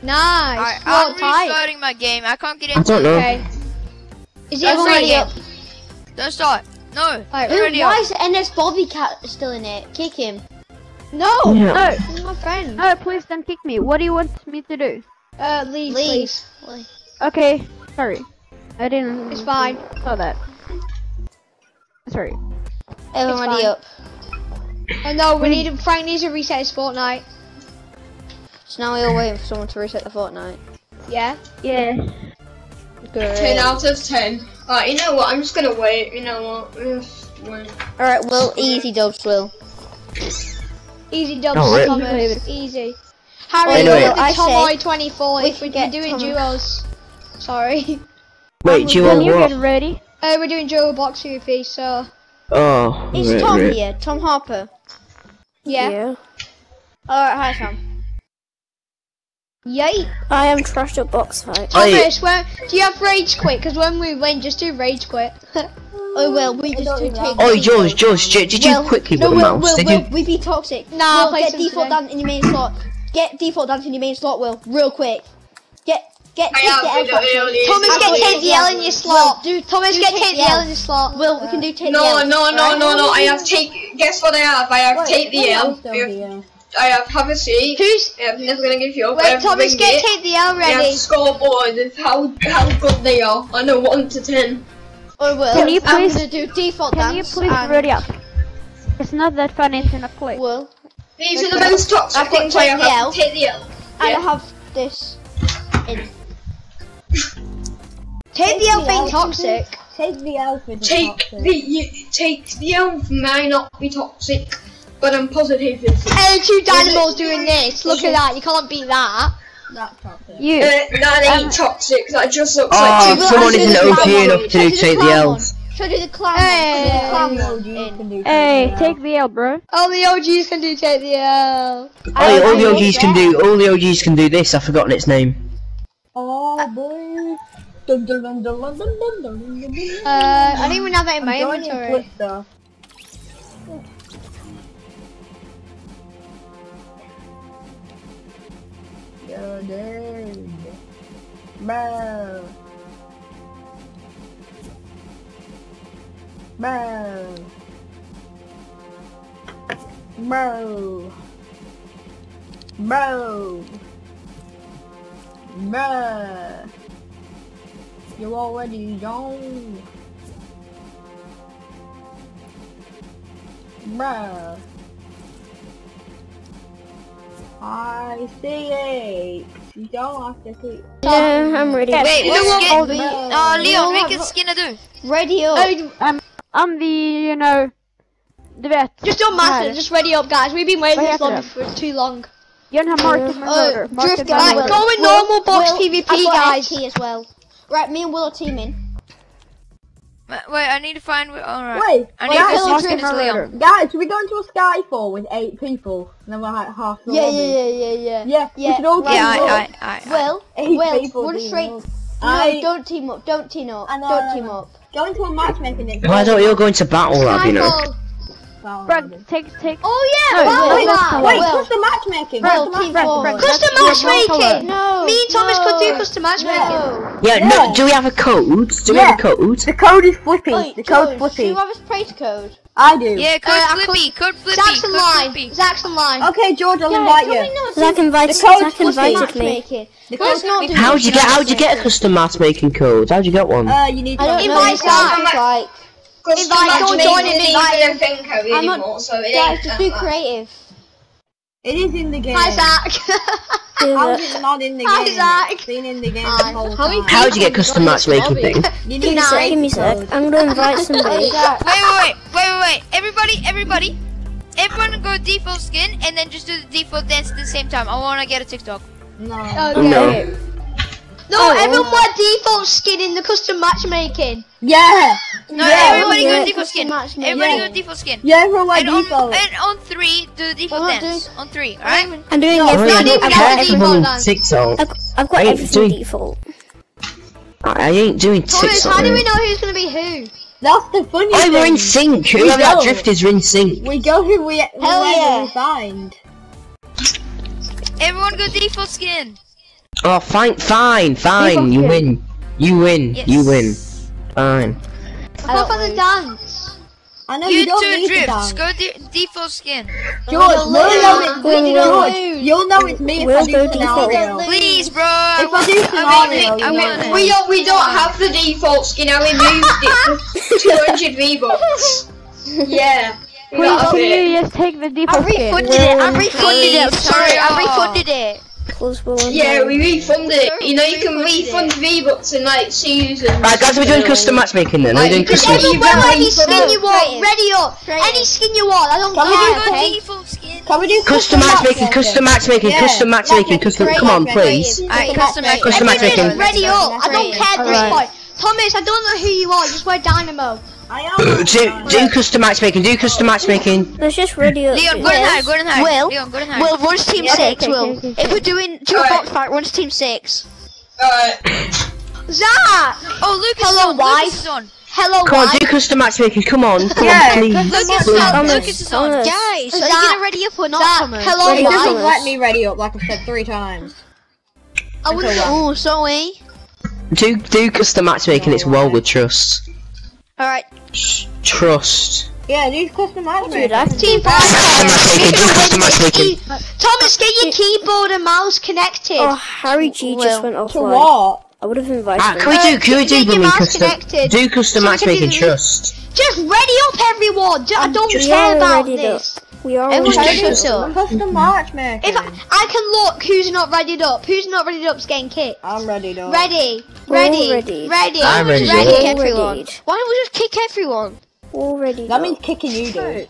S2: Nice.
S8: Alright,
S2: What
S8: I'm
S2: type?
S8: restarting my game. I can't get
S9: I
S8: into
S9: don't
S8: it.
S9: know.
S2: Okay. Is it
S8: Everyone
S2: already
S8: ready?
S2: up?
S8: Don't start. No.
S2: Alright,
S8: Already
S6: Why
S8: up.
S6: is NS Bobby Cat still in it? Kick him.
S2: No!
S9: Yeah.
S3: No,
S2: He's my friend.
S3: no, please don't kick me. What do you want me to do?
S2: Leave,
S6: Leave.
S2: please.
S3: Okay, sorry. I didn't.
S2: It's fine.
S3: Saw that. Sorry.
S6: Everyone ready
S2: fine.
S6: up.
S2: Oh no, Frank needs to reset his Fortnite.
S6: So now we're waiting for someone to reset the Fortnite.
S2: Yeah?
S3: Yeah.
S4: 10 out of 10. Alright, you know what? I'm just gonna wait. You know what? Just wait.
S6: Alright, Will, easy dubs, Will.
S2: Easy dubs,
S9: Oh, really?
S2: Thomas. Easy. Harry,
S9: Anyway.
S2: you're the
S6: I say
S2: Tomoy 24
S6: we
S2: if
S6: can
S2: we're
S6: get
S2: doing
S6: Thomas.
S2: duos. Sorry.
S9: Wait, do you
S3: Can
S9: want
S3: you
S9: what?
S3: get ready?
S2: We're doing duo box PvP, so
S9: Oh,
S6: Is
S9: right,
S6: Tom
S9: right.
S6: here? Tom Harper.
S2: yeah.
S6: Alright, hi Tom.
S2: Yay.
S10: I am trash at box fight.
S2: Thomas, do you have rage quit? Because when we win, just do rage quit.
S6: Oh, Will, we just do take.
S9: Oh, George, did you quickly
S6: no,
S9: put the mouse?
S6: Will,
S9: Did
S6: Will,
S9: you?
S6: we be toxic.
S2: Nah,
S6: Will,
S2: play
S6: get
S2: some
S6: default
S2: today.
S6: dance in your main slot. Get default dance in your main slot, Will, real quick. Get
S4: I have
S6: the L
S4: video early.
S2: Thomas, get take the L in your slot.
S6: Will,
S2: Thomas,
S6: do
S2: get
S6: take
S2: take
S6: the
S2: the L
S6: L.
S2: in your slot.
S6: Will, we can do take the
S4: No,
S6: L.
S4: no. I have take. Guess what I have? I have
S1: Wait,
S4: take the L.
S1: still here.
S4: I have a seat.
S2: Who's?
S4: I'm never gonna give you up. I
S2: Wait,
S4: have
S2: Thomas,
S4: ring
S2: get
S4: it.
S2: take the L
S4: I have
S2: ready.
S4: scoreboard of how good they are on a 1 to 10.
S6: Or Will,
S3: Can you
S6: I'm
S3: please-
S6: gonna do default
S3: Can you
S6: dance.
S3: please
S6: and
S3: ready up? It's not that funny to not play.
S6: Will,
S4: These are the most toxic
S6: I've got
S4: things I
S6: take the
S4: have.
S6: L.
S4: Take the L.
S6: and
S4: Yeah.
S6: I have this in.
S2: Take the L
S1: the
S2: being
S1: L.
S2: toxic.
S1: Take the L for the
S4: Take the L might not be toxic, but I'm positive it's
S2: Two Dynamos doing this. Look at that. You can't beat that.
S1: That's toxic.
S3: You.
S4: that ain't toxic. That just looks
S9: Oh,
S4: like
S6: Will,
S9: someone
S6: I'll do
S9: isn't
S6: the
S9: OP
S6: clown
S9: enough
S6: one.
S9: to do take the
S6: clown
S9: L.
S6: one. Should I do the clown
S2: Hey.
S6: one?
S1: The
S6: Should I
S1: OGs
S6: do the clown
S1: can do
S3: Hey,
S1: the
S3: take the L, bro.
S2: All the OGs can do take the L.
S9: All the OGs can do. All the OGs can do this. I've forgotten its name.
S1: Oh boy. Dun, dun, dun, dun, dun, dun, dun, dun, dun, dun.
S2: I don't even have that in my
S1: I'm joining
S2: inventory.
S1: Twister. You're dead. Bro. Bro. Bro. Bro. Bruh. You're already gone. Bruh. I see it. You don't have to keep.
S10: Yeah, I'm ready.
S8: Wait,
S2: You know
S8: what
S2: what?
S8: skin?
S1: Bruh.
S8: Leon, vilken skin är du?
S6: Ready up.
S3: I'm the, du vet.
S2: Just don't master,
S3: här.
S2: just ready up, guys. We've been waiting
S3: Vad
S2: this
S3: heter
S2: long
S3: det?
S2: for too long.
S3: Gör den här Martin Murder.
S6: Drift
S3: Martin
S6: guy,
S2: Right,
S3: Murder.
S2: go in normal box PvP,
S6: I've got
S2: guys.
S6: FT as well. Right, me and Will are teaming.
S8: Wait, I need to find. Alright.
S1: Wait,
S8: I need
S6: Guys,
S8: to
S3: Martin
S8: skin is Leon.
S3: Murder.
S1: guys, should we go into a Skyfall with 8 people? And then we're like half the lobby.
S6: Yeah.
S1: Yeah, we should all
S8: Yeah,
S1: team up.
S8: I.
S6: Will,
S1: 8 people
S6: run
S1: team
S6: straight.
S1: up.
S6: No, don't team up. Don't team up.
S1: I know,
S6: Don't
S1: I
S6: team
S1: know.
S6: up.
S1: Go into a matchmaking next
S9: Why don't you all go into battle lab? You know.
S2: Skyfall.
S3: Bro, take.
S2: Oh yeah,
S3: No,
S2: battle
S3: wait,
S2: lab.
S1: Wait,
S6: Will.
S1: custom matchmaking.
S6: Will,
S1: Custom
S6: team
S1: matchmaking.
S6: four.
S2: Custom
S3: That's your
S2: matchmaking.
S6: No.
S2: Me and Thomas could do
S6: no.
S2: custom matchmaking.
S6: No.
S9: Yeah. No. Do we have a code? Do we have a code?
S1: The code is Flippy.
S6: Wait,
S1: the code's
S6: George, do
S1: Flippy.
S6: you have a praise code?
S1: I do.
S8: Yeah, code
S2: I
S8: Flippy, code Flippy,
S2: Zach's
S8: code
S2: online.
S8: Flippy.
S2: Zach's online.
S1: Okay, George, I'll
S6: Guys,
S1: invite
S6: can we
S1: you.
S6: not
S10: Zach
S6: do
S10: invited,
S1: The code's
S10: Zach
S1: Flippy.
S10: invited me.
S6: matchmaking?
S1: The
S6: Let's
S1: code's
S6: not do
S9: How'd you
S6: custom
S9: get a
S6: matchmaking.
S9: custom matchmaking code? How'd you get one?
S1: You need to
S6: I don't know.
S2: Invite
S6: It's like,
S2: Zach.
S6: like,
S2: Invite, don't join in, invite him.
S4: think of it
S6: I'm
S4: anymore,
S6: not.
S4: so it
S6: Guys,
S4: ain't
S6: just do
S4: that
S6: creative.
S1: It is in the game.
S2: Hi Zach.
S10: Do
S1: How's
S10: it.
S1: it not in the
S2: Hi,
S1: game?
S2: Zach.
S1: It's been in the game
S2: Hi.
S1: the whole
S2: How many
S1: time.
S9: How'd you get custom matchmaking thing?
S1: You
S10: Give
S1: need
S10: me a
S1: to
S10: sec,
S1: create
S10: give me a
S1: the
S10: sec.
S1: code.
S10: I'm gonna invite somebody.
S8: Wait. Everybody. Everyone go default skin and then just do the default dance at the same time. I wanna get a TikTok.
S1: No.
S2: Okay.
S9: No.
S2: No, everyone wear default skin in the custom matchmaking.
S1: Yeah.
S8: No,
S1: Yeah,
S8: everybody
S10: yeah.
S8: go default skin. Everybody go default skin.
S1: Yeah, everyone wear
S8: And on,
S1: default.
S8: and on 3, do the default
S6: We're not
S8: dance. On 3, alright?
S10: I'm doing
S1: No,
S10: everything.
S2: not
S9: I
S2: even
S9: don't
S2: get
S9: care
S2: the
S9: if
S2: default
S9: I'm
S2: dance.
S9: TikTok.
S10: I've got
S9: I ain't
S10: everything
S9: doing-
S10: default.
S9: I ain't doing
S2: Thomas,
S9: TikTok.
S2: how do we know who's gonna be who?
S1: That's the funny
S9: Oh,
S1: thing.
S9: we're in sync.
S1: We
S9: Whoever that
S1: go.
S9: drifters are in sync.
S1: We go whoever
S6: yeah.
S1: we find.
S8: Everyone go default skin.
S9: Oh, fine. You win. You win.
S8: Yes.
S9: You win. Fine.
S2: Go for the dance.
S1: I know
S8: You
S1: you don't
S8: two
S1: need to
S8: drifts,
S1: dance.
S8: go default skin.
S1: George, you'll know it's me if I
S10: We'll
S1: do
S10: go
S1: scenario.
S8: Please, bro.
S1: If I do scenario,
S8: I
S1: you
S8: want
S1: know.
S4: We don't have the default skin. I removed it for 200 V-Bucks. Yeah. We
S3: Please,
S4: got a
S3: can
S4: bit.
S3: you just take the
S6: I
S3: default skin?
S6: refunded it. I
S10: Please,
S6: refunded it. I'm sorry. I refunded it.
S10: Close will
S4: Yeah, we refunded it.
S6: Sorry,
S4: You know,
S6: we
S4: you can
S6: refunded
S4: refund V-Bucks and like seasons.
S9: Right, guys, we're doing custom matchmaking then. We're
S4: Like,
S9: doing
S4: you can
S9: custom.
S4: get
S2: You
S4: you
S2: wear
S4: can
S2: any
S4: refund
S2: skin you want.
S6: Creative.
S2: Ready up.
S6: Creative.
S2: Any skin you want. I don't
S1: Can we
S2: care.
S1: do
S8: Go
S2: Okay?
S8: default skin.
S1: Can we do
S9: Custom matchmaking, custom matchmaking,
S1: Yeah,
S9: custom matchmaking, custom. Come on, please.
S8: Alright, custom
S9: Custom
S8: matchmaking.
S9: matchmaking.
S2: Ready up. I don't care at this
S3: Alright.
S2: point. Thomas, I don't know who you are. Just wear Dynamo.
S1: I am.
S9: Do custom matchmaking. Do custom matchmaking.
S10: Let's just ready up.
S8: Leon, go and hide, go and hide.
S6: Will.
S8: Leon, go and hide.
S6: Will, run to team
S1: Yeah,
S6: 6,
S3: okay,
S6: Will.
S3: okay.
S6: If we're doing two
S4: Alright.
S6: box fight, run to team 6.
S4: Alright.
S2: Zach.
S8: Oh, Lucas
S2: Hello,
S8: is on.
S2: wife.
S8: Lucas is on.
S2: Hello,
S9: Come on,
S2: wife.
S9: do custom matchmaking. Come on,
S1: Yeah,
S9: please.
S8: Lucas is on. Lucas is on.
S10: Thomas.
S6: Guys, are you
S2: Zach.
S6: gonna ready up or not,
S2: Zach,
S6: Thomas?
S2: hello,
S10: Ready
S1: It
S10: up,
S2: wife.
S1: doesn't
S10: Thomas.
S1: let me ready up like I've said 3 times.
S2: I would
S1: Until
S6: Oh, sorry.
S9: Do custom matchmaking. It's well with trust.
S6: Alright.
S9: Trust.
S1: Yeah, do custom matchmaking.
S2: Team 5.
S9: Custom matchmaking. Do custom matchmaking.
S2: Thomas, get your keyboard and mouse connected.
S10: Oh, Harry G just went
S1: To
S10: offline.
S1: what?
S10: I would have invited
S9: Ah,
S10: him.
S9: can we do
S2: get your
S9: blooming
S2: mouse
S9: custom?
S2: connected.
S9: Do custom
S2: So we can do
S9: matchmaking.
S2: the-
S9: Trust.
S2: Just ready up, everyone. I don't
S10: We
S2: care
S10: are
S2: about
S10: ready
S2: this.
S10: up. We are
S6: Everyone
S10: ready
S6: just
S10: up.
S6: shut up.
S1: Custom matchmaking.
S2: If I can look who's not readied up. Who's not readied up's getting kicked.
S1: I'm ready though.
S2: Ready.
S10: We're all
S2: Ready.
S10: ready.
S2: Ready.
S9: I'm ready.
S6: Just kick
S10: All
S6: everyone.
S10: readied.
S6: Why don't we just kick everyone?
S10: Already.
S1: That means kicking you, dude.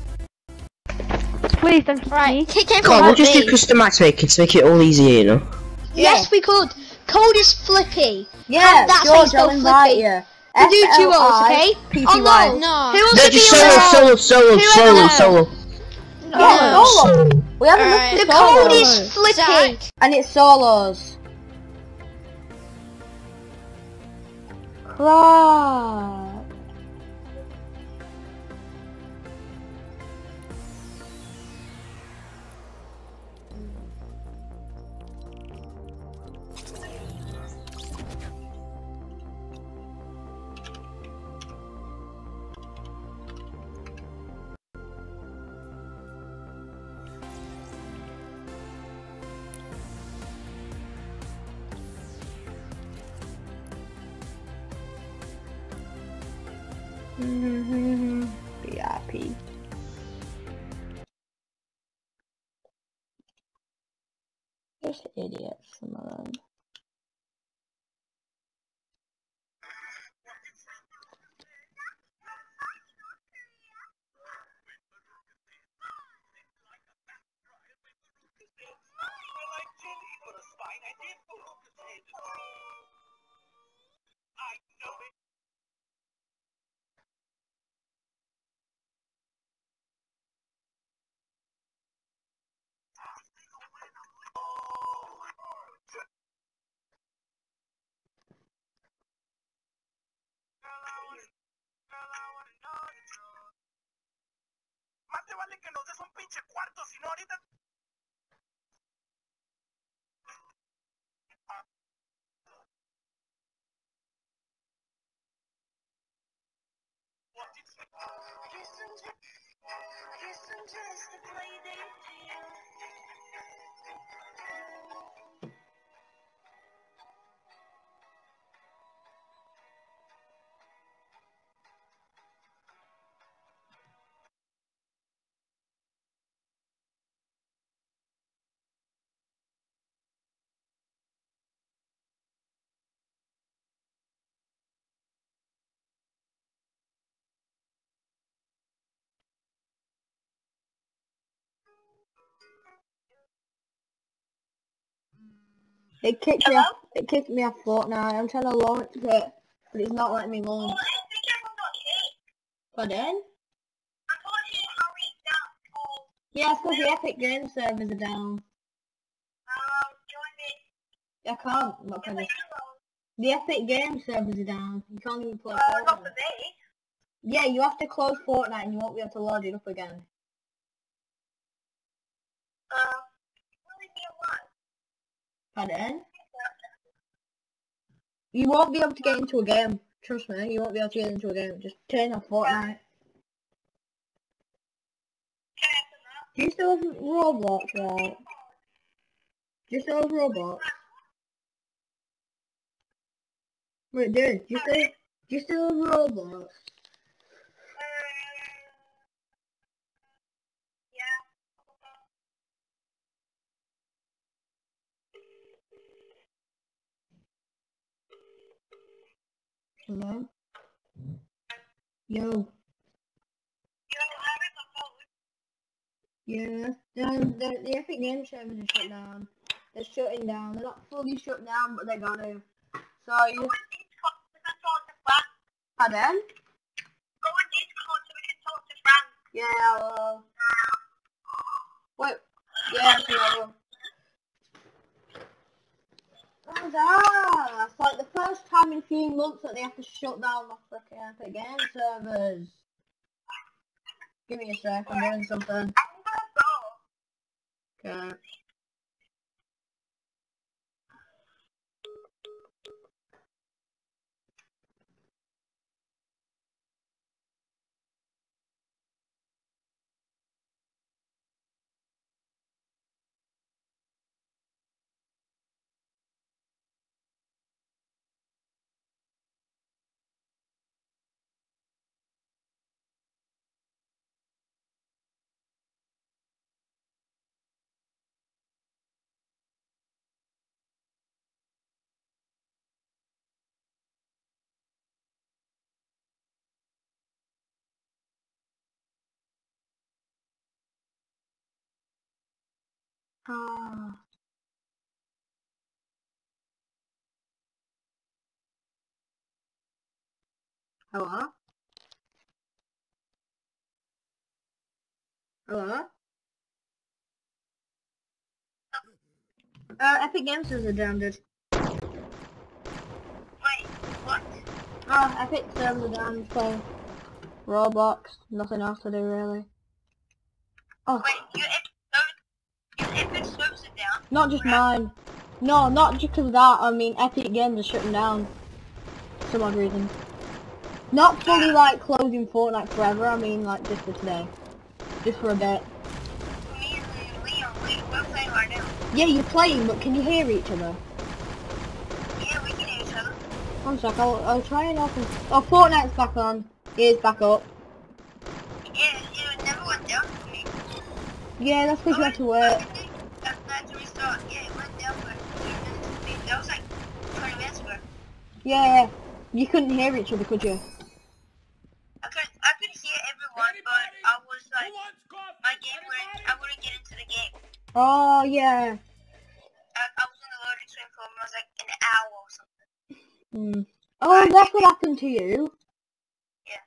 S3: Please don't kick me.
S6: Kick
S9: Come on,
S6: everyone.
S9: we'll just do custom matchmaking to make it all easier, you know.
S2: Yes, we could. Code is Flippy.
S1: Yeah,
S2: That's how you
S1: George,
S2: spell
S1: I'll invite
S2: Flippy.
S1: you.
S2: We do duos, okay?
S1: FLIPPY.
S2: Oh no.
S6: No.
S2: Who wants
S9: No,
S2: to be
S9: just
S2: on the
S9: solo.
S2: Who
S1: Yeah, solo. We haven't
S6: Alright.
S1: looked
S2: The
S1: at
S2: code
S1: solos.
S2: is Flippy.
S6: Zach.
S1: And it's solos. Crap. VIP. Just idiots, some of them. It kicked me off. It kicked me off Fortnite. I'm trying to launch it, but it's not letting me launch. Pardon? Yeah, it's because the Epic Games servers are down. I can't. I'm not gonna. The Epic Games servers are down. You can't even play Fortnite. Yeah, you have to close Fortnite and you won't be able to load it up again. Pardon? You won't be able to get into a game. Trust me, you won't be able to get into a game. Just turn off Fortnite. Do you still have Roblox, right? Do you still have Roblox? Wait, dude, do you still have Roblox? Hello? Yo. Yeah, the Epic Games server is shut down. They're shutting down. They're not fully shut down, but they're gonna. So you. Pardon? Yeah, well. Wait. Yeah, no. What's that? It's like the first time in a few months that they have to shut down the frickin' Epic Games servers. Give me a sec, I'm doing something. Okay. Hello? Hello? Epic Games servers are down, dude.
S11: Wait, what?
S1: Epic servers are down, so Roblox, nothing else to do really. Oh.
S11: Wait, your Epic servers are down?
S1: Not just mine. No, not just because of that, I mean Epic Games are shutting down. For some odd reason. Not fully like closing Fortnite forever, I mean like just for today. Just for a bit.
S11: Me and Leon, we're playing right now.
S1: Yeah, you're playing, but can you hear each other?
S11: Yeah, we can hear each other.
S1: One sec, I'll try and open. Oh, Fortnite's back on. It is back up.
S11: Yeah, it never went down for me.
S1: Yeah, that's because you had to wait.
S11: I had to restart. Yeah, it went down for 2 minutes. That was like 20 minutes ago.
S1: Yeah, you couldn't hear each other, could you?
S11: I could hear everyone, but I was like, my game wouldn't, I wouldn't get into the game.
S1: Oh, yeah.
S11: I was in the loading screen for almost like an hour or something.
S1: Oh, that's what happened to you?
S11: Yeah.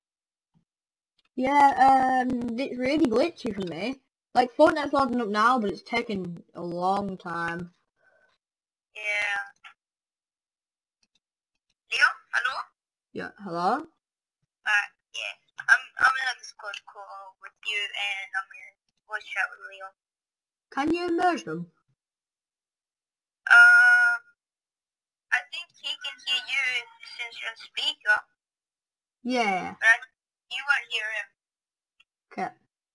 S1: Yeah, it's really glitchy for me. Like, Fortnite's loading up now, but it's taking a long time.
S11: Yeah. Leo, hello?
S1: Yeah, hello?
S11: Yeah. I'm in a Discord call with you, and I'm in voice chat with Leo.
S1: Can you merge them?
S11: I think he can hear you since you're on speaker.
S1: Yeah.
S11: But you won't hear him.
S1: Okay.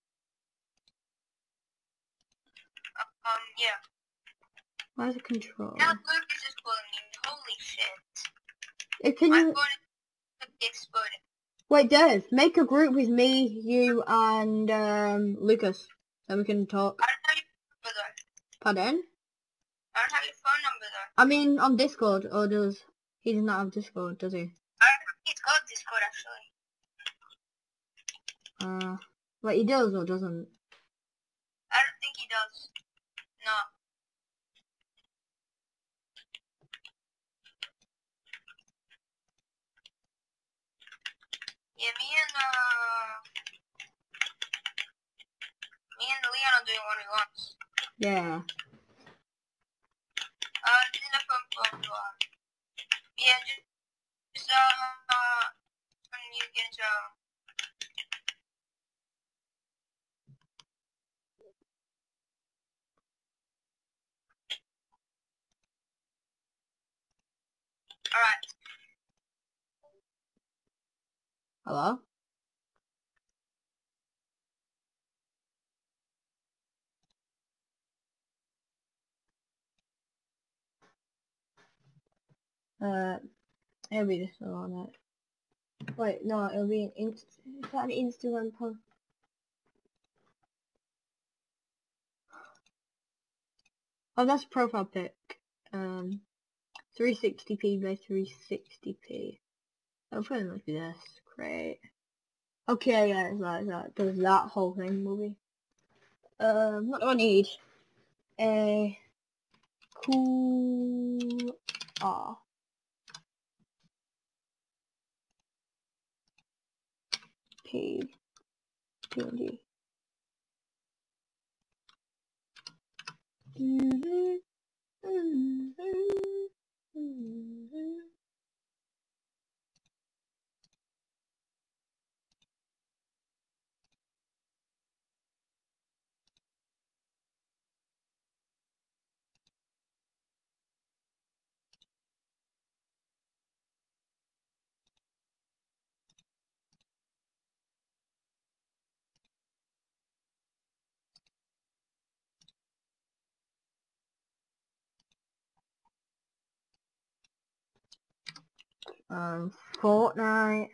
S11: Yeah.
S1: Where's the control?
S11: Now Lucas is calling me. Holy shit.
S1: Can
S11: My
S1: you...
S11: phone is exploded.
S1: Wait, Dave, make a group with me, you, and, Lucas. Then we can talk.
S11: I don't have your phone number though.
S1: Pardon?
S11: I don't have your phone number though.
S1: I mean, on Discord, or does... He does not have Discord, does he?
S11: I don't think he's got Discord actually.
S1: Wait, he does or doesn't?
S11: I don't think he does. No. Yeah, me and Leon are doing what he wants.
S1: Yeah.
S11: This is a phone call. Yeah, just when you get Alright.
S1: Hello? It'll be this one on it. Wait, no, it'll be is that an Instagram post? Oh, that's a profile pic. 360p by 360p. I'll put it like this. Great. Okay, yeah, it's that. Does that whole thing movie. What do I need? A cool PNG. Fortnite.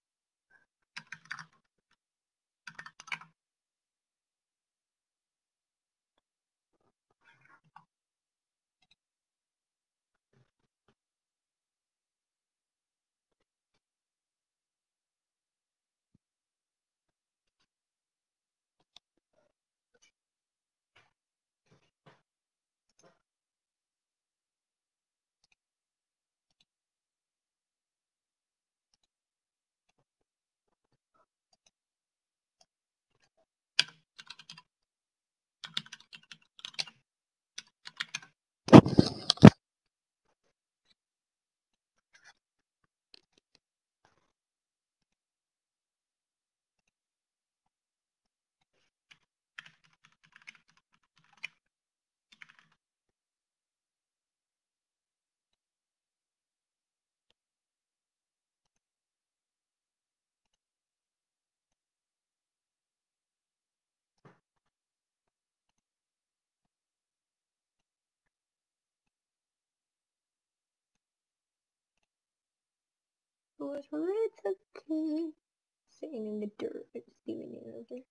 S1: Was it's okay. Sitting in the dirt, it's steaming in the dirt.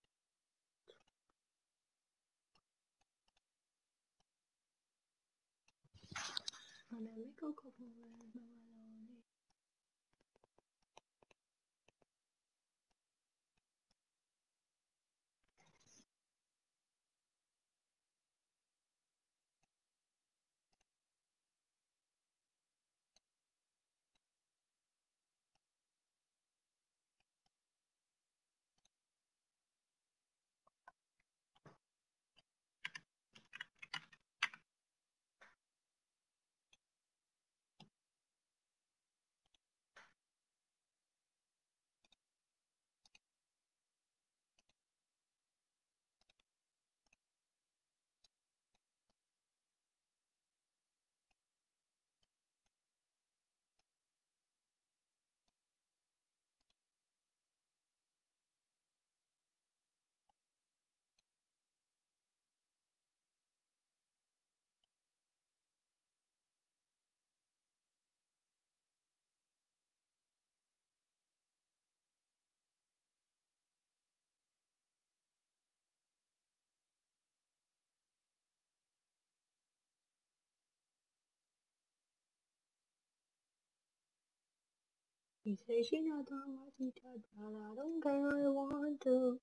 S1: He says she not don't want to touch, but I don't care, I want to.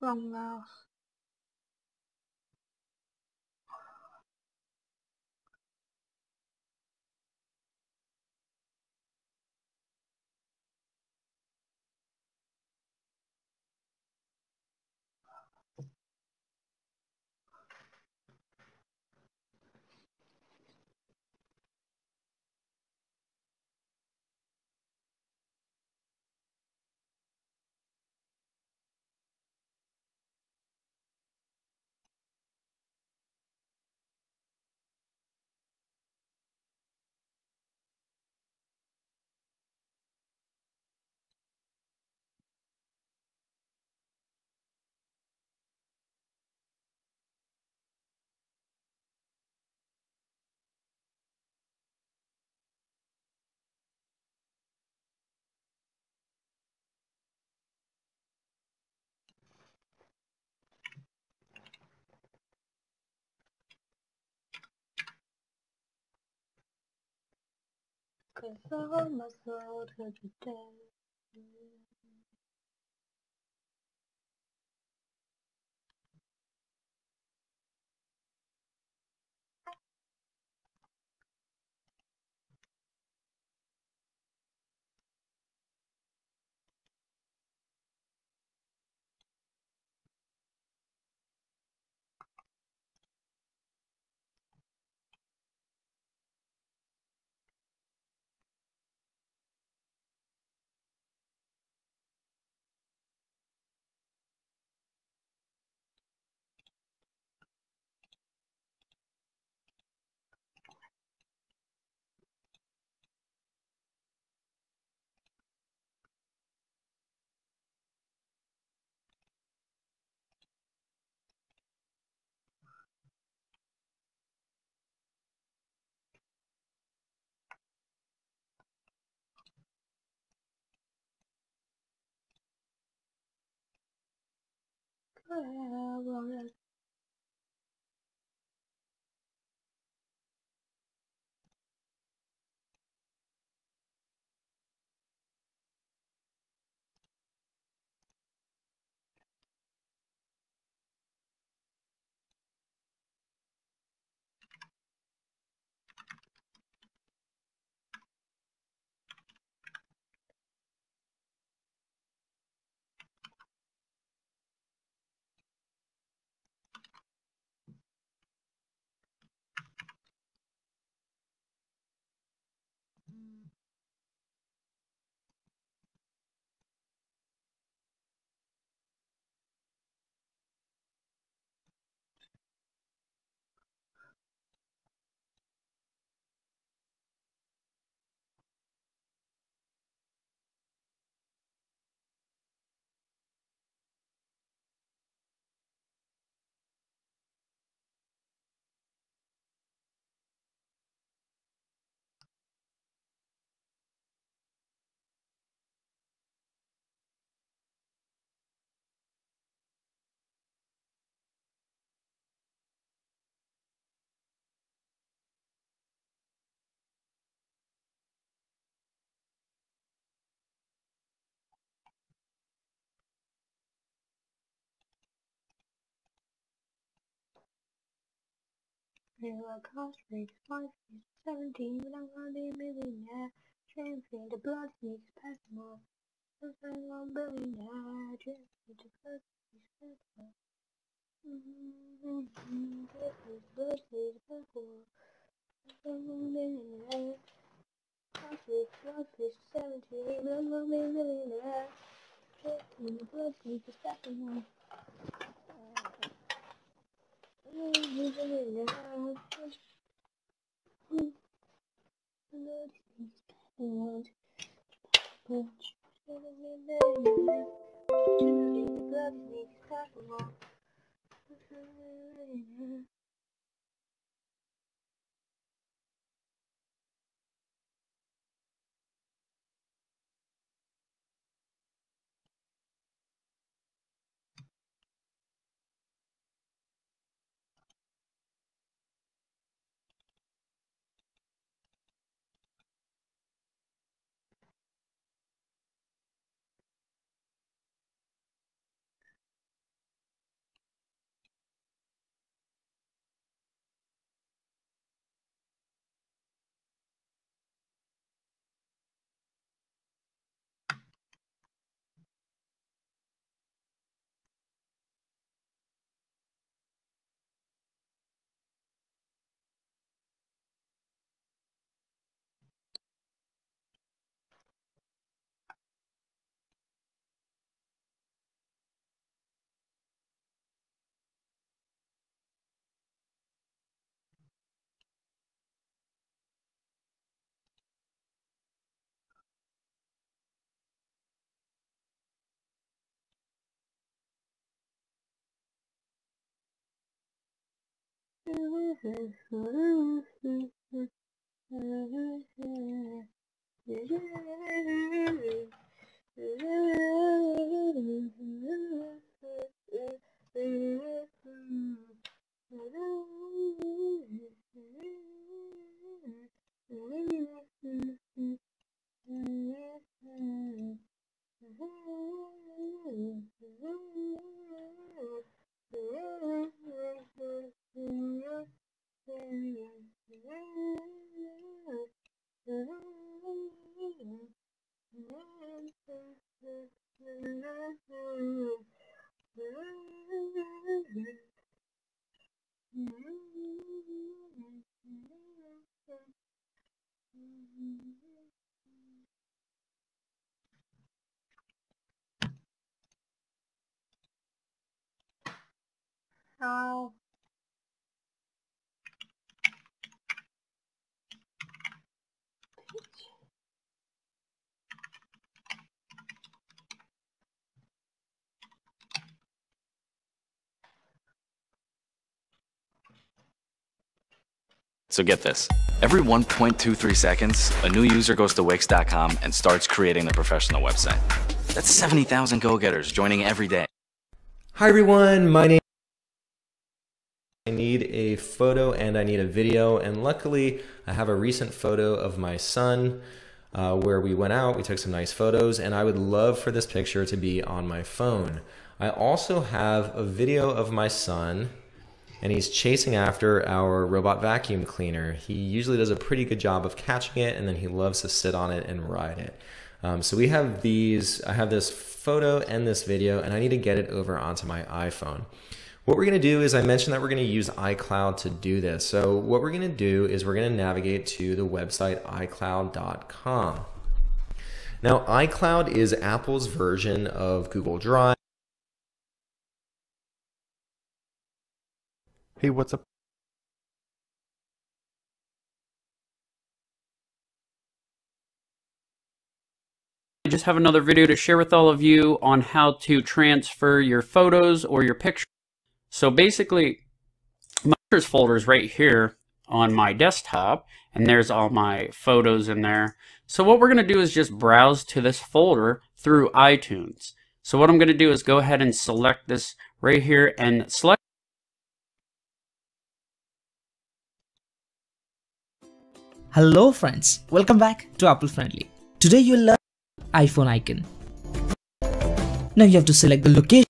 S1: Wrong mouse. Cause all my soul to the day. Real cost rate 5 is 17, but I'm gonna be a millionaire. Train feed the blood sneaks past more. I'm a billionaire. Train feed the blood sneaks past more. Blood sneaks past more. I'm a millionaire. Blood fish 17, but I'm gonna be a millionaire. Train feed the blood sneaks past more. How?
S12: So get this. Every 1.23 seconds, a new user goes to Wix.com and starts creating a professional website. That's 70,000 go-getters joining every day.
S13: Hi everyone, my name I need a photo and I need a video, and luckily I have a recent photo of my son where we went out, we took some nice photos, and I would love for this picture to be on my phone. I also have a video of my son, and he's chasing after our robot vacuum cleaner. He usually does a pretty good job of catching it, and then he loves to sit on it and ride it. So we have these, I have this photo and this video, and I need to get it over onto my iPhone. What we're gonna do is, I mentioned that we're gonna use iCloud to do this. So what we're gonna do is we're gonna navigate to the website iCloud.com. Now iCloud is Apple's version of Google Drive.
S14: Hey, what's up?
S15: I just have another video to share with all of you on how to transfer your photos or your pictures. So basically, my pictures folder is right here on my desktop, and there's all my photos in there. So what we're going to do is just browse to this folder through iTunes. So what I'm going to do is go ahead and select this right here and select.
S16: Hello friends, welcome back to Apple Friendly. Today you'll learn iPhone icon. Now you have to select the location.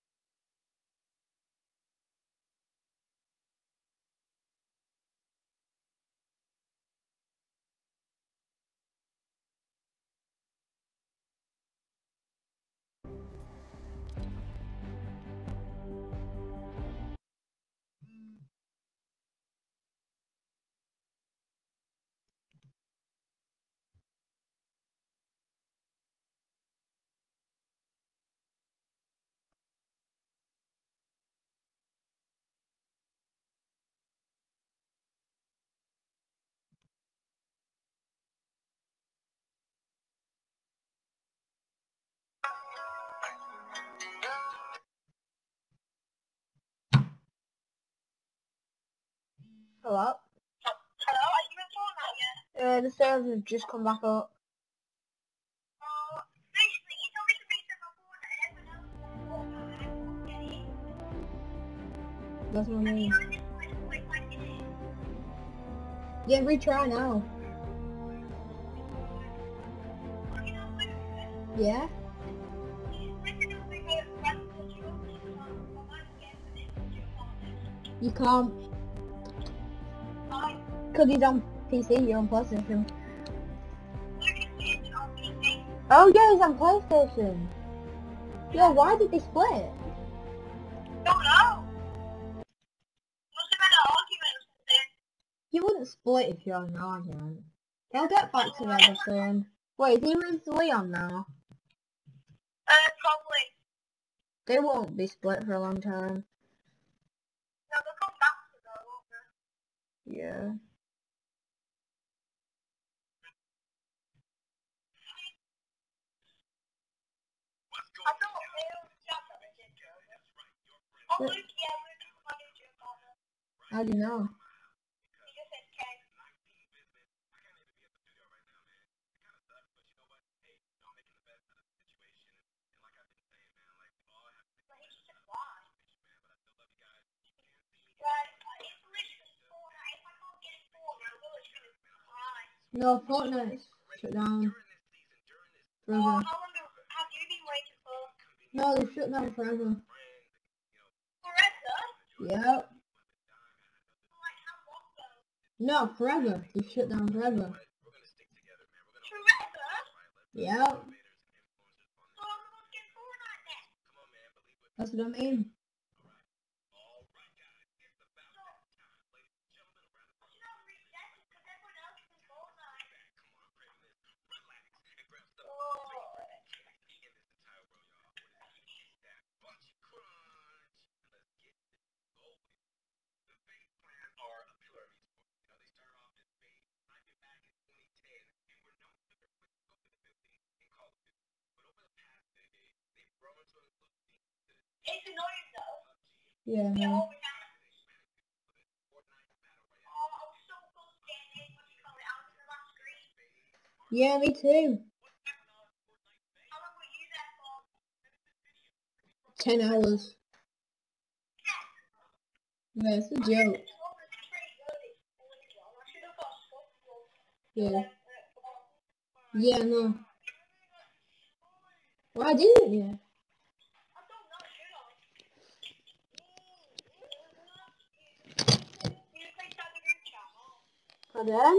S1: Hello? Hello, are you in Fortnite yet? The servers have just come back up.
S11: Basically, you told me to reset my Fortnite and everyone else is Fortnite.
S1: That's what I mean. Yeah, retry now. Yeah? You can't. Because he's on PC, you're on PlayStation. Oh yeah, he's on PlayStation. Yo, why did they split?
S11: Don't know. Must have been an argument or something.
S1: You wouldn't split if you're on an argument. They'll get back together soon. Wait, is he with Leon now?
S11: Probably.
S1: They won't be split for a long time.
S11: No, they'll come back to though, won't they?
S1: Yeah.
S11: I thought they were chat on this intro. Oh, Luke, yeah, Luke, my new gym partner.
S1: How do you know? No, Fortnite's shut down. Forever.
S11: How long have you been waiting for?
S1: No, they've shut down forever.
S11: Forever?
S1: Yep. No, forever. They've shut down forever.
S11: Forever?
S1: Yep. That's what I mean.
S11: It's annoying though.
S1: Yeah,
S11: Yeah,
S1: no.
S11: all the time. Oh, I was so close to getting in, what do you call it, out of the last screen.
S1: Yeah, me too.
S11: How long were you there for?
S1: 10 hours. Yeah, it's a joke. Yeah. Yeah, no. Why didn't you? Pardon?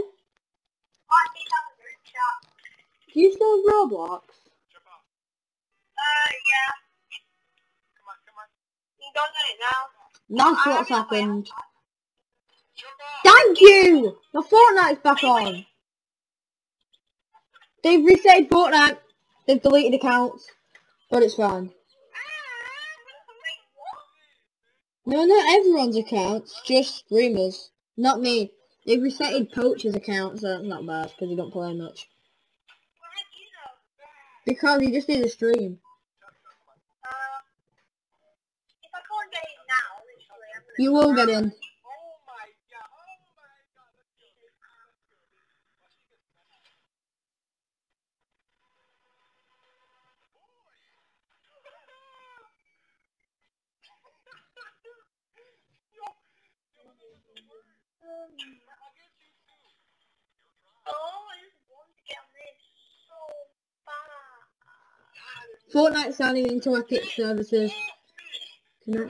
S1: Do you still have Roblox?
S11: Yeah. You don't get it now.
S1: That's what's happened. Thank you! My Fortnite's back on. They've reset Fortnite. They've deleted accounts. But it's fine. No, not everyone's accounts. Just streamers. Not me. They've resetted Poacher's account, so that's not bad, because he don't play much. Because he just did a stream.
S11: If I can't get it now, literally, I'm gonna...
S1: You will get in. Fortnite's signing into Epic services. Connect.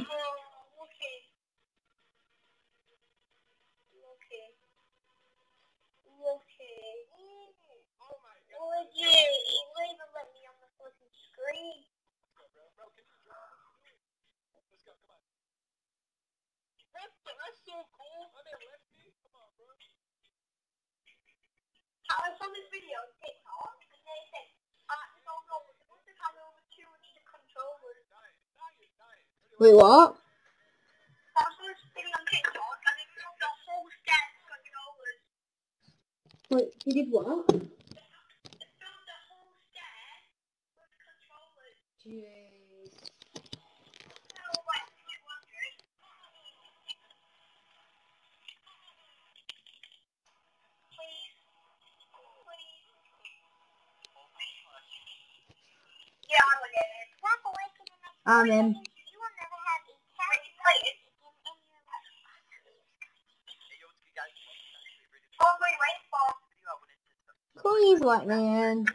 S11: I saw this video on TikTok, and they said, no, they must have had over 200 controllers.
S1: Wait, what?
S11: I saw this video on TikTok, and they filled the whole set of controllers.
S1: Wait, he did what?
S11: They filled the whole set with controllers.
S1: Jeez.
S11: So, like, 200. Yeah, I'm gonna get it.
S1: I'm in.
S11: You will never have a cat play it. Oh, wait for.
S1: Please let me in.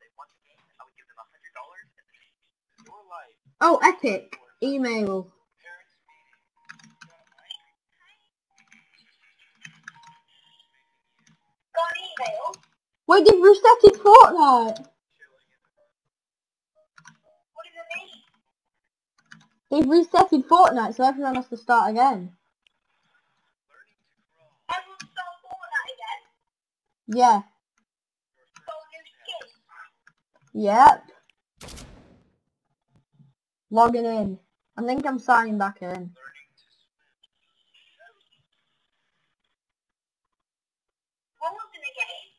S1: Oh, Epic. Email.
S11: Got an email.
S1: Wait, they've resetted Fortnite.
S11: What does it mean?
S1: They've resetted Fortnite, so everyone has to start again.
S11: Everyone start Fortnite again?
S1: Yeah.
S11: Got a new skin.
S1: Yep. Logging in. I think I'm signing back in.
S11: What was in the game?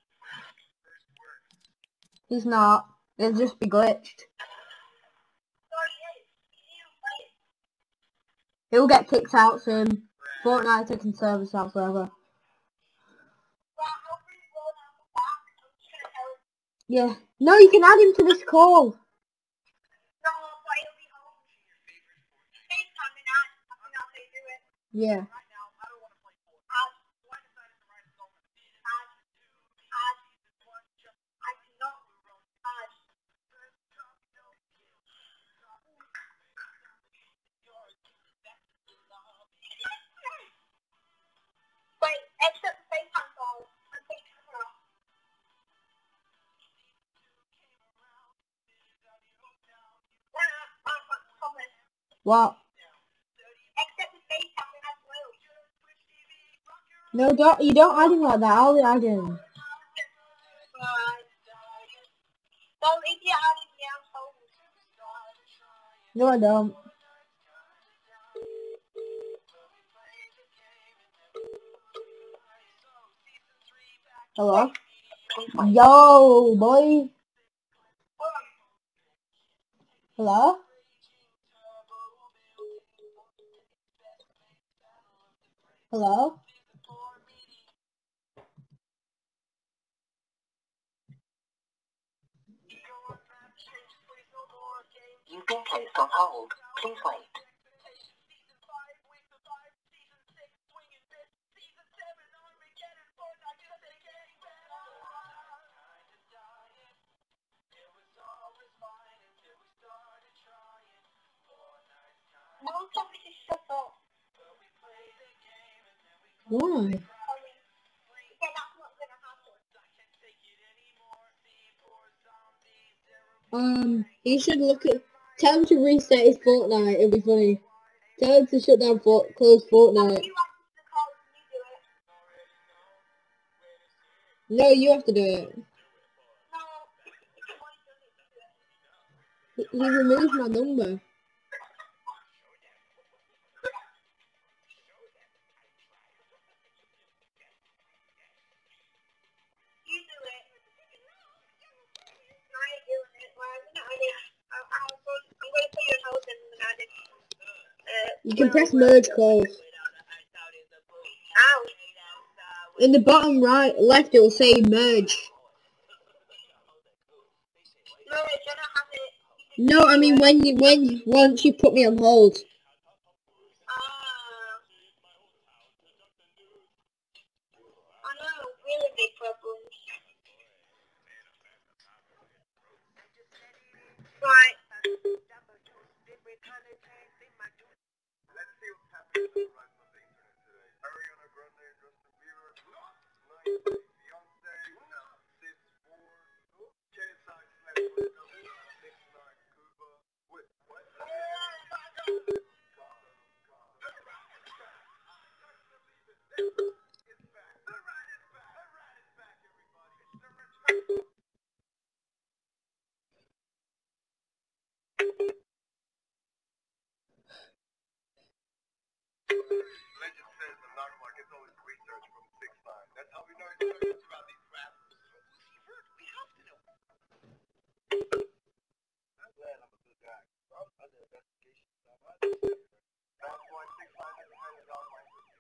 S1: He's not. It'll just be glitched. He'll get kicked out soon. Fortnite taking service out forever. Yeah. No, you can add him to this call. Yeah. What?
S11: Except the face cam as well.
S1: No, you don't add him like that. I'll add him.
S11: Right. Well, if you add him, yeah, I'm told.
S1: No, I don't. Hello? Yo, boy. Hello? Hello?
S14: You've been placed on hold. Please wait.
S11: No, somebody just shut up.
S1: Why?
S11: Yeah, that's not gonna happen.
S1: He should look at. Tell him to reset his Fortnite. It'll be funny. Tell him to shut down close Fortnite. No, you have to do it. He removed my number.
S11: You do it. No, I ain't doing it. Well, I'm gonna put your house in the magic.
S1: You can press merge calls.
S11: Ow.
S1: In the bottom right, left, it will say merge.
S11: No, I don't have it.
S1: No, I mean once you put me on hold.
S11: I know, really big problems. Right.
S17: Legend says the Knockmark gets all his research from 6ix9ine. That's how we know so much about these rappers. We have to know. I'm glad I'm a good guy. I'm under investigation. That's why 6ix9ine has a $100 license.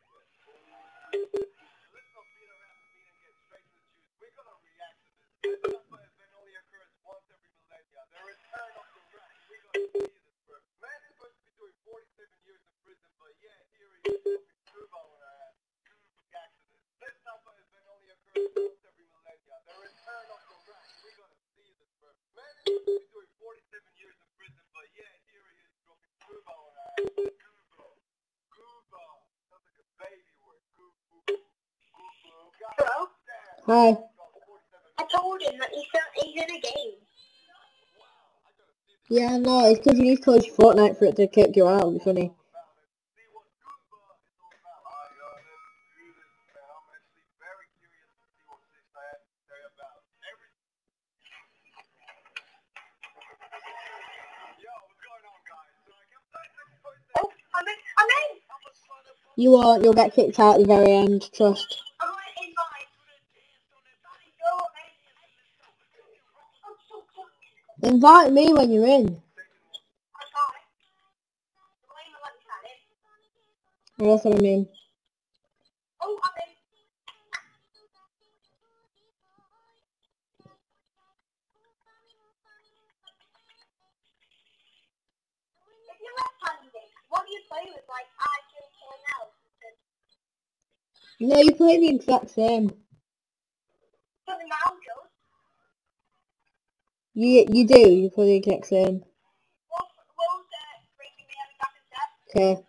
S17: Let's not beat around the meat and get straight to the juice. We're gonna react to this. This suffer event only occurs once every millennia. The return of the rat. We're gonna see this, bro. Man's supposed to be doing 47 years in prison, but yeah, here he is. Turbo on our ass. React to this. This suffer event only occurs once every millennia. The return of the rat. We're gonna see this, bro. Man's supposed to be doing 47 years in prison, but yeah, here he is dropping turbo on our ass. Gooba. Sounds like a baby word.
S11: Hello?
S1: Hi.
S11: I told him that he's in a game.
S1: Yeah, no, it's because you need to close your Fortnite for it to kick you out. It'll be funny.
S11: Oh, I'm in!
S1: You won't. You'll get kicked out at the very end. Trust.
S11: I'm gonna invite.
S1: Invite me when you're in. That's what I mean.
S11: Oh, I'm in. If you're left-handed, what do you play with? Like, I just point out.
S1: No, you play the exact same.
S11: For the mouse goes.
S1: You do. You play the exact same. Okay.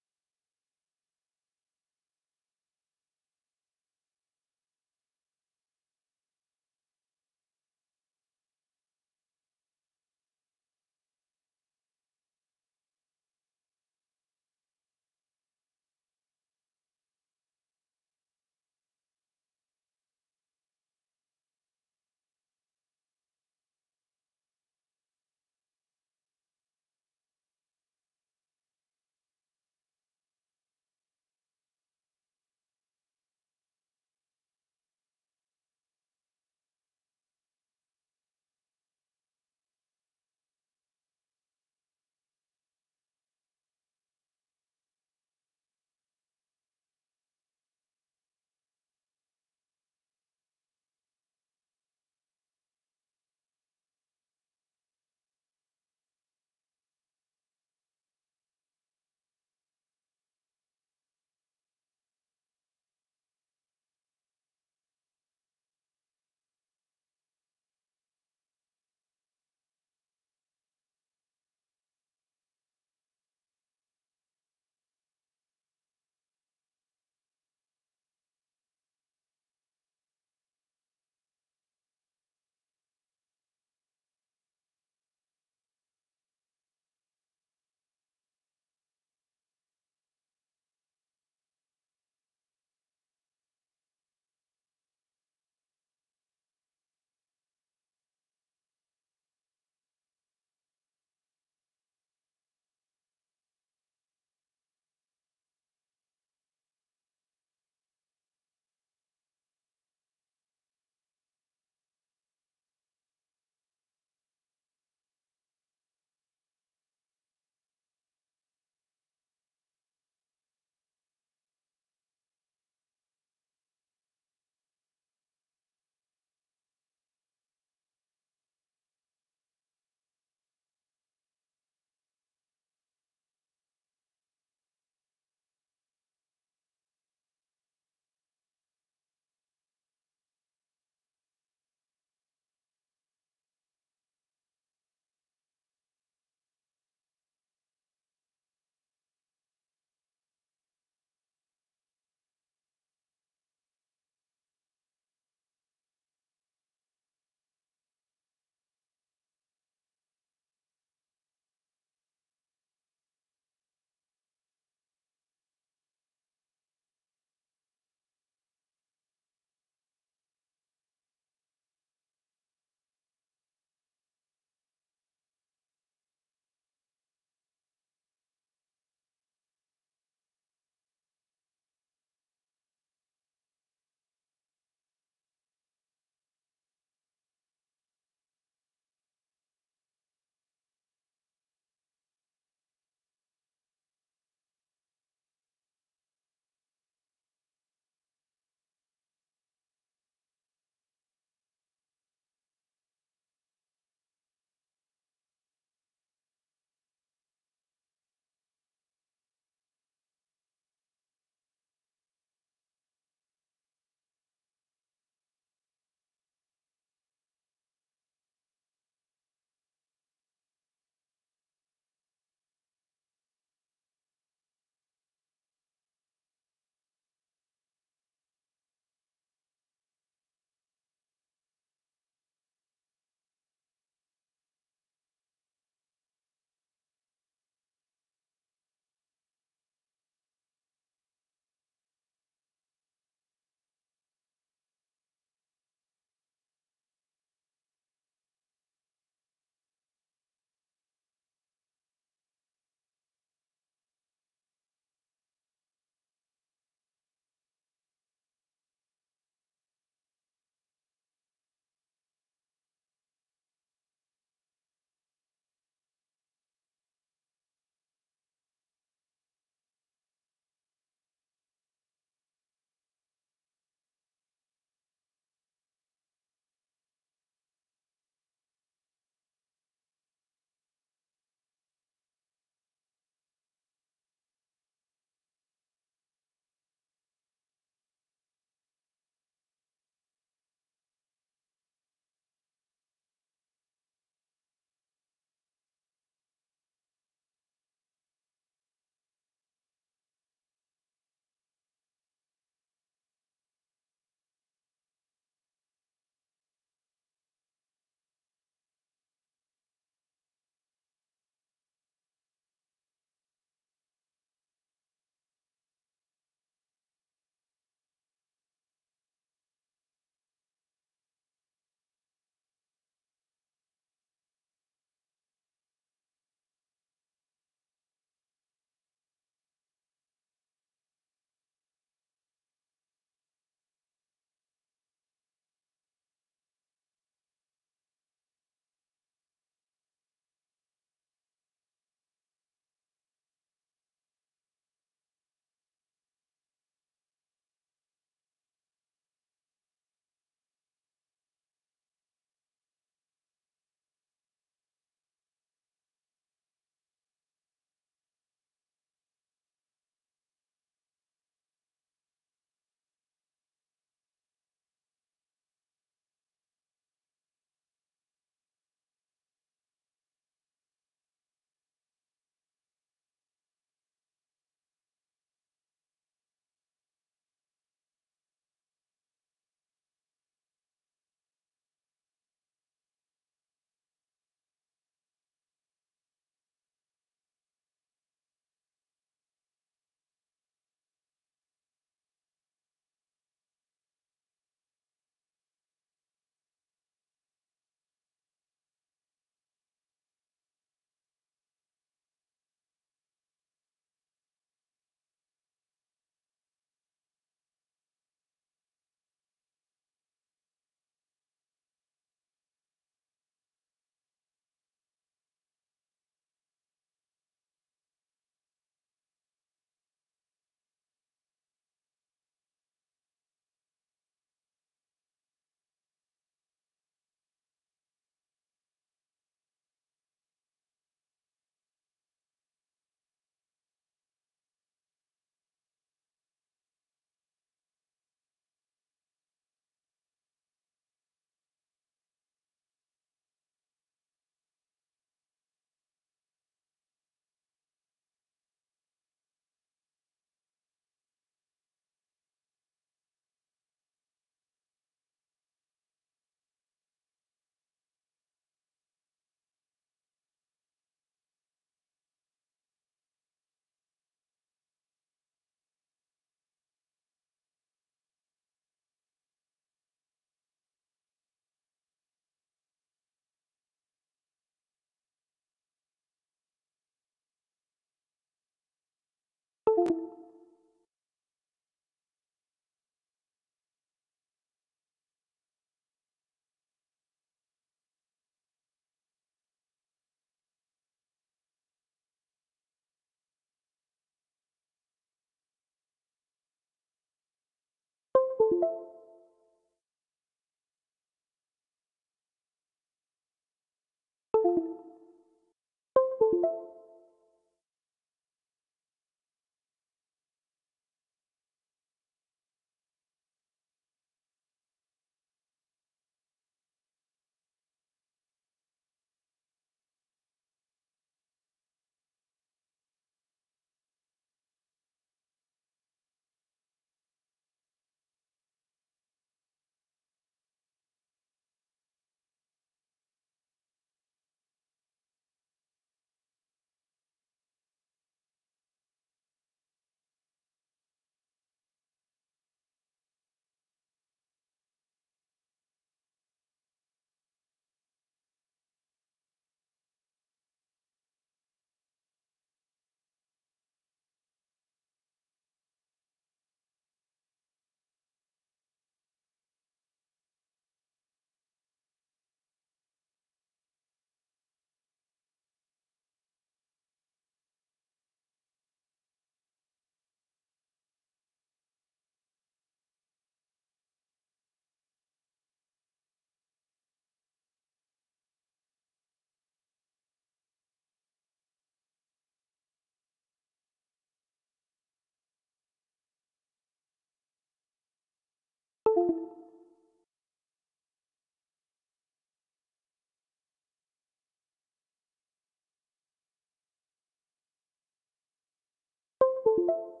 S18: You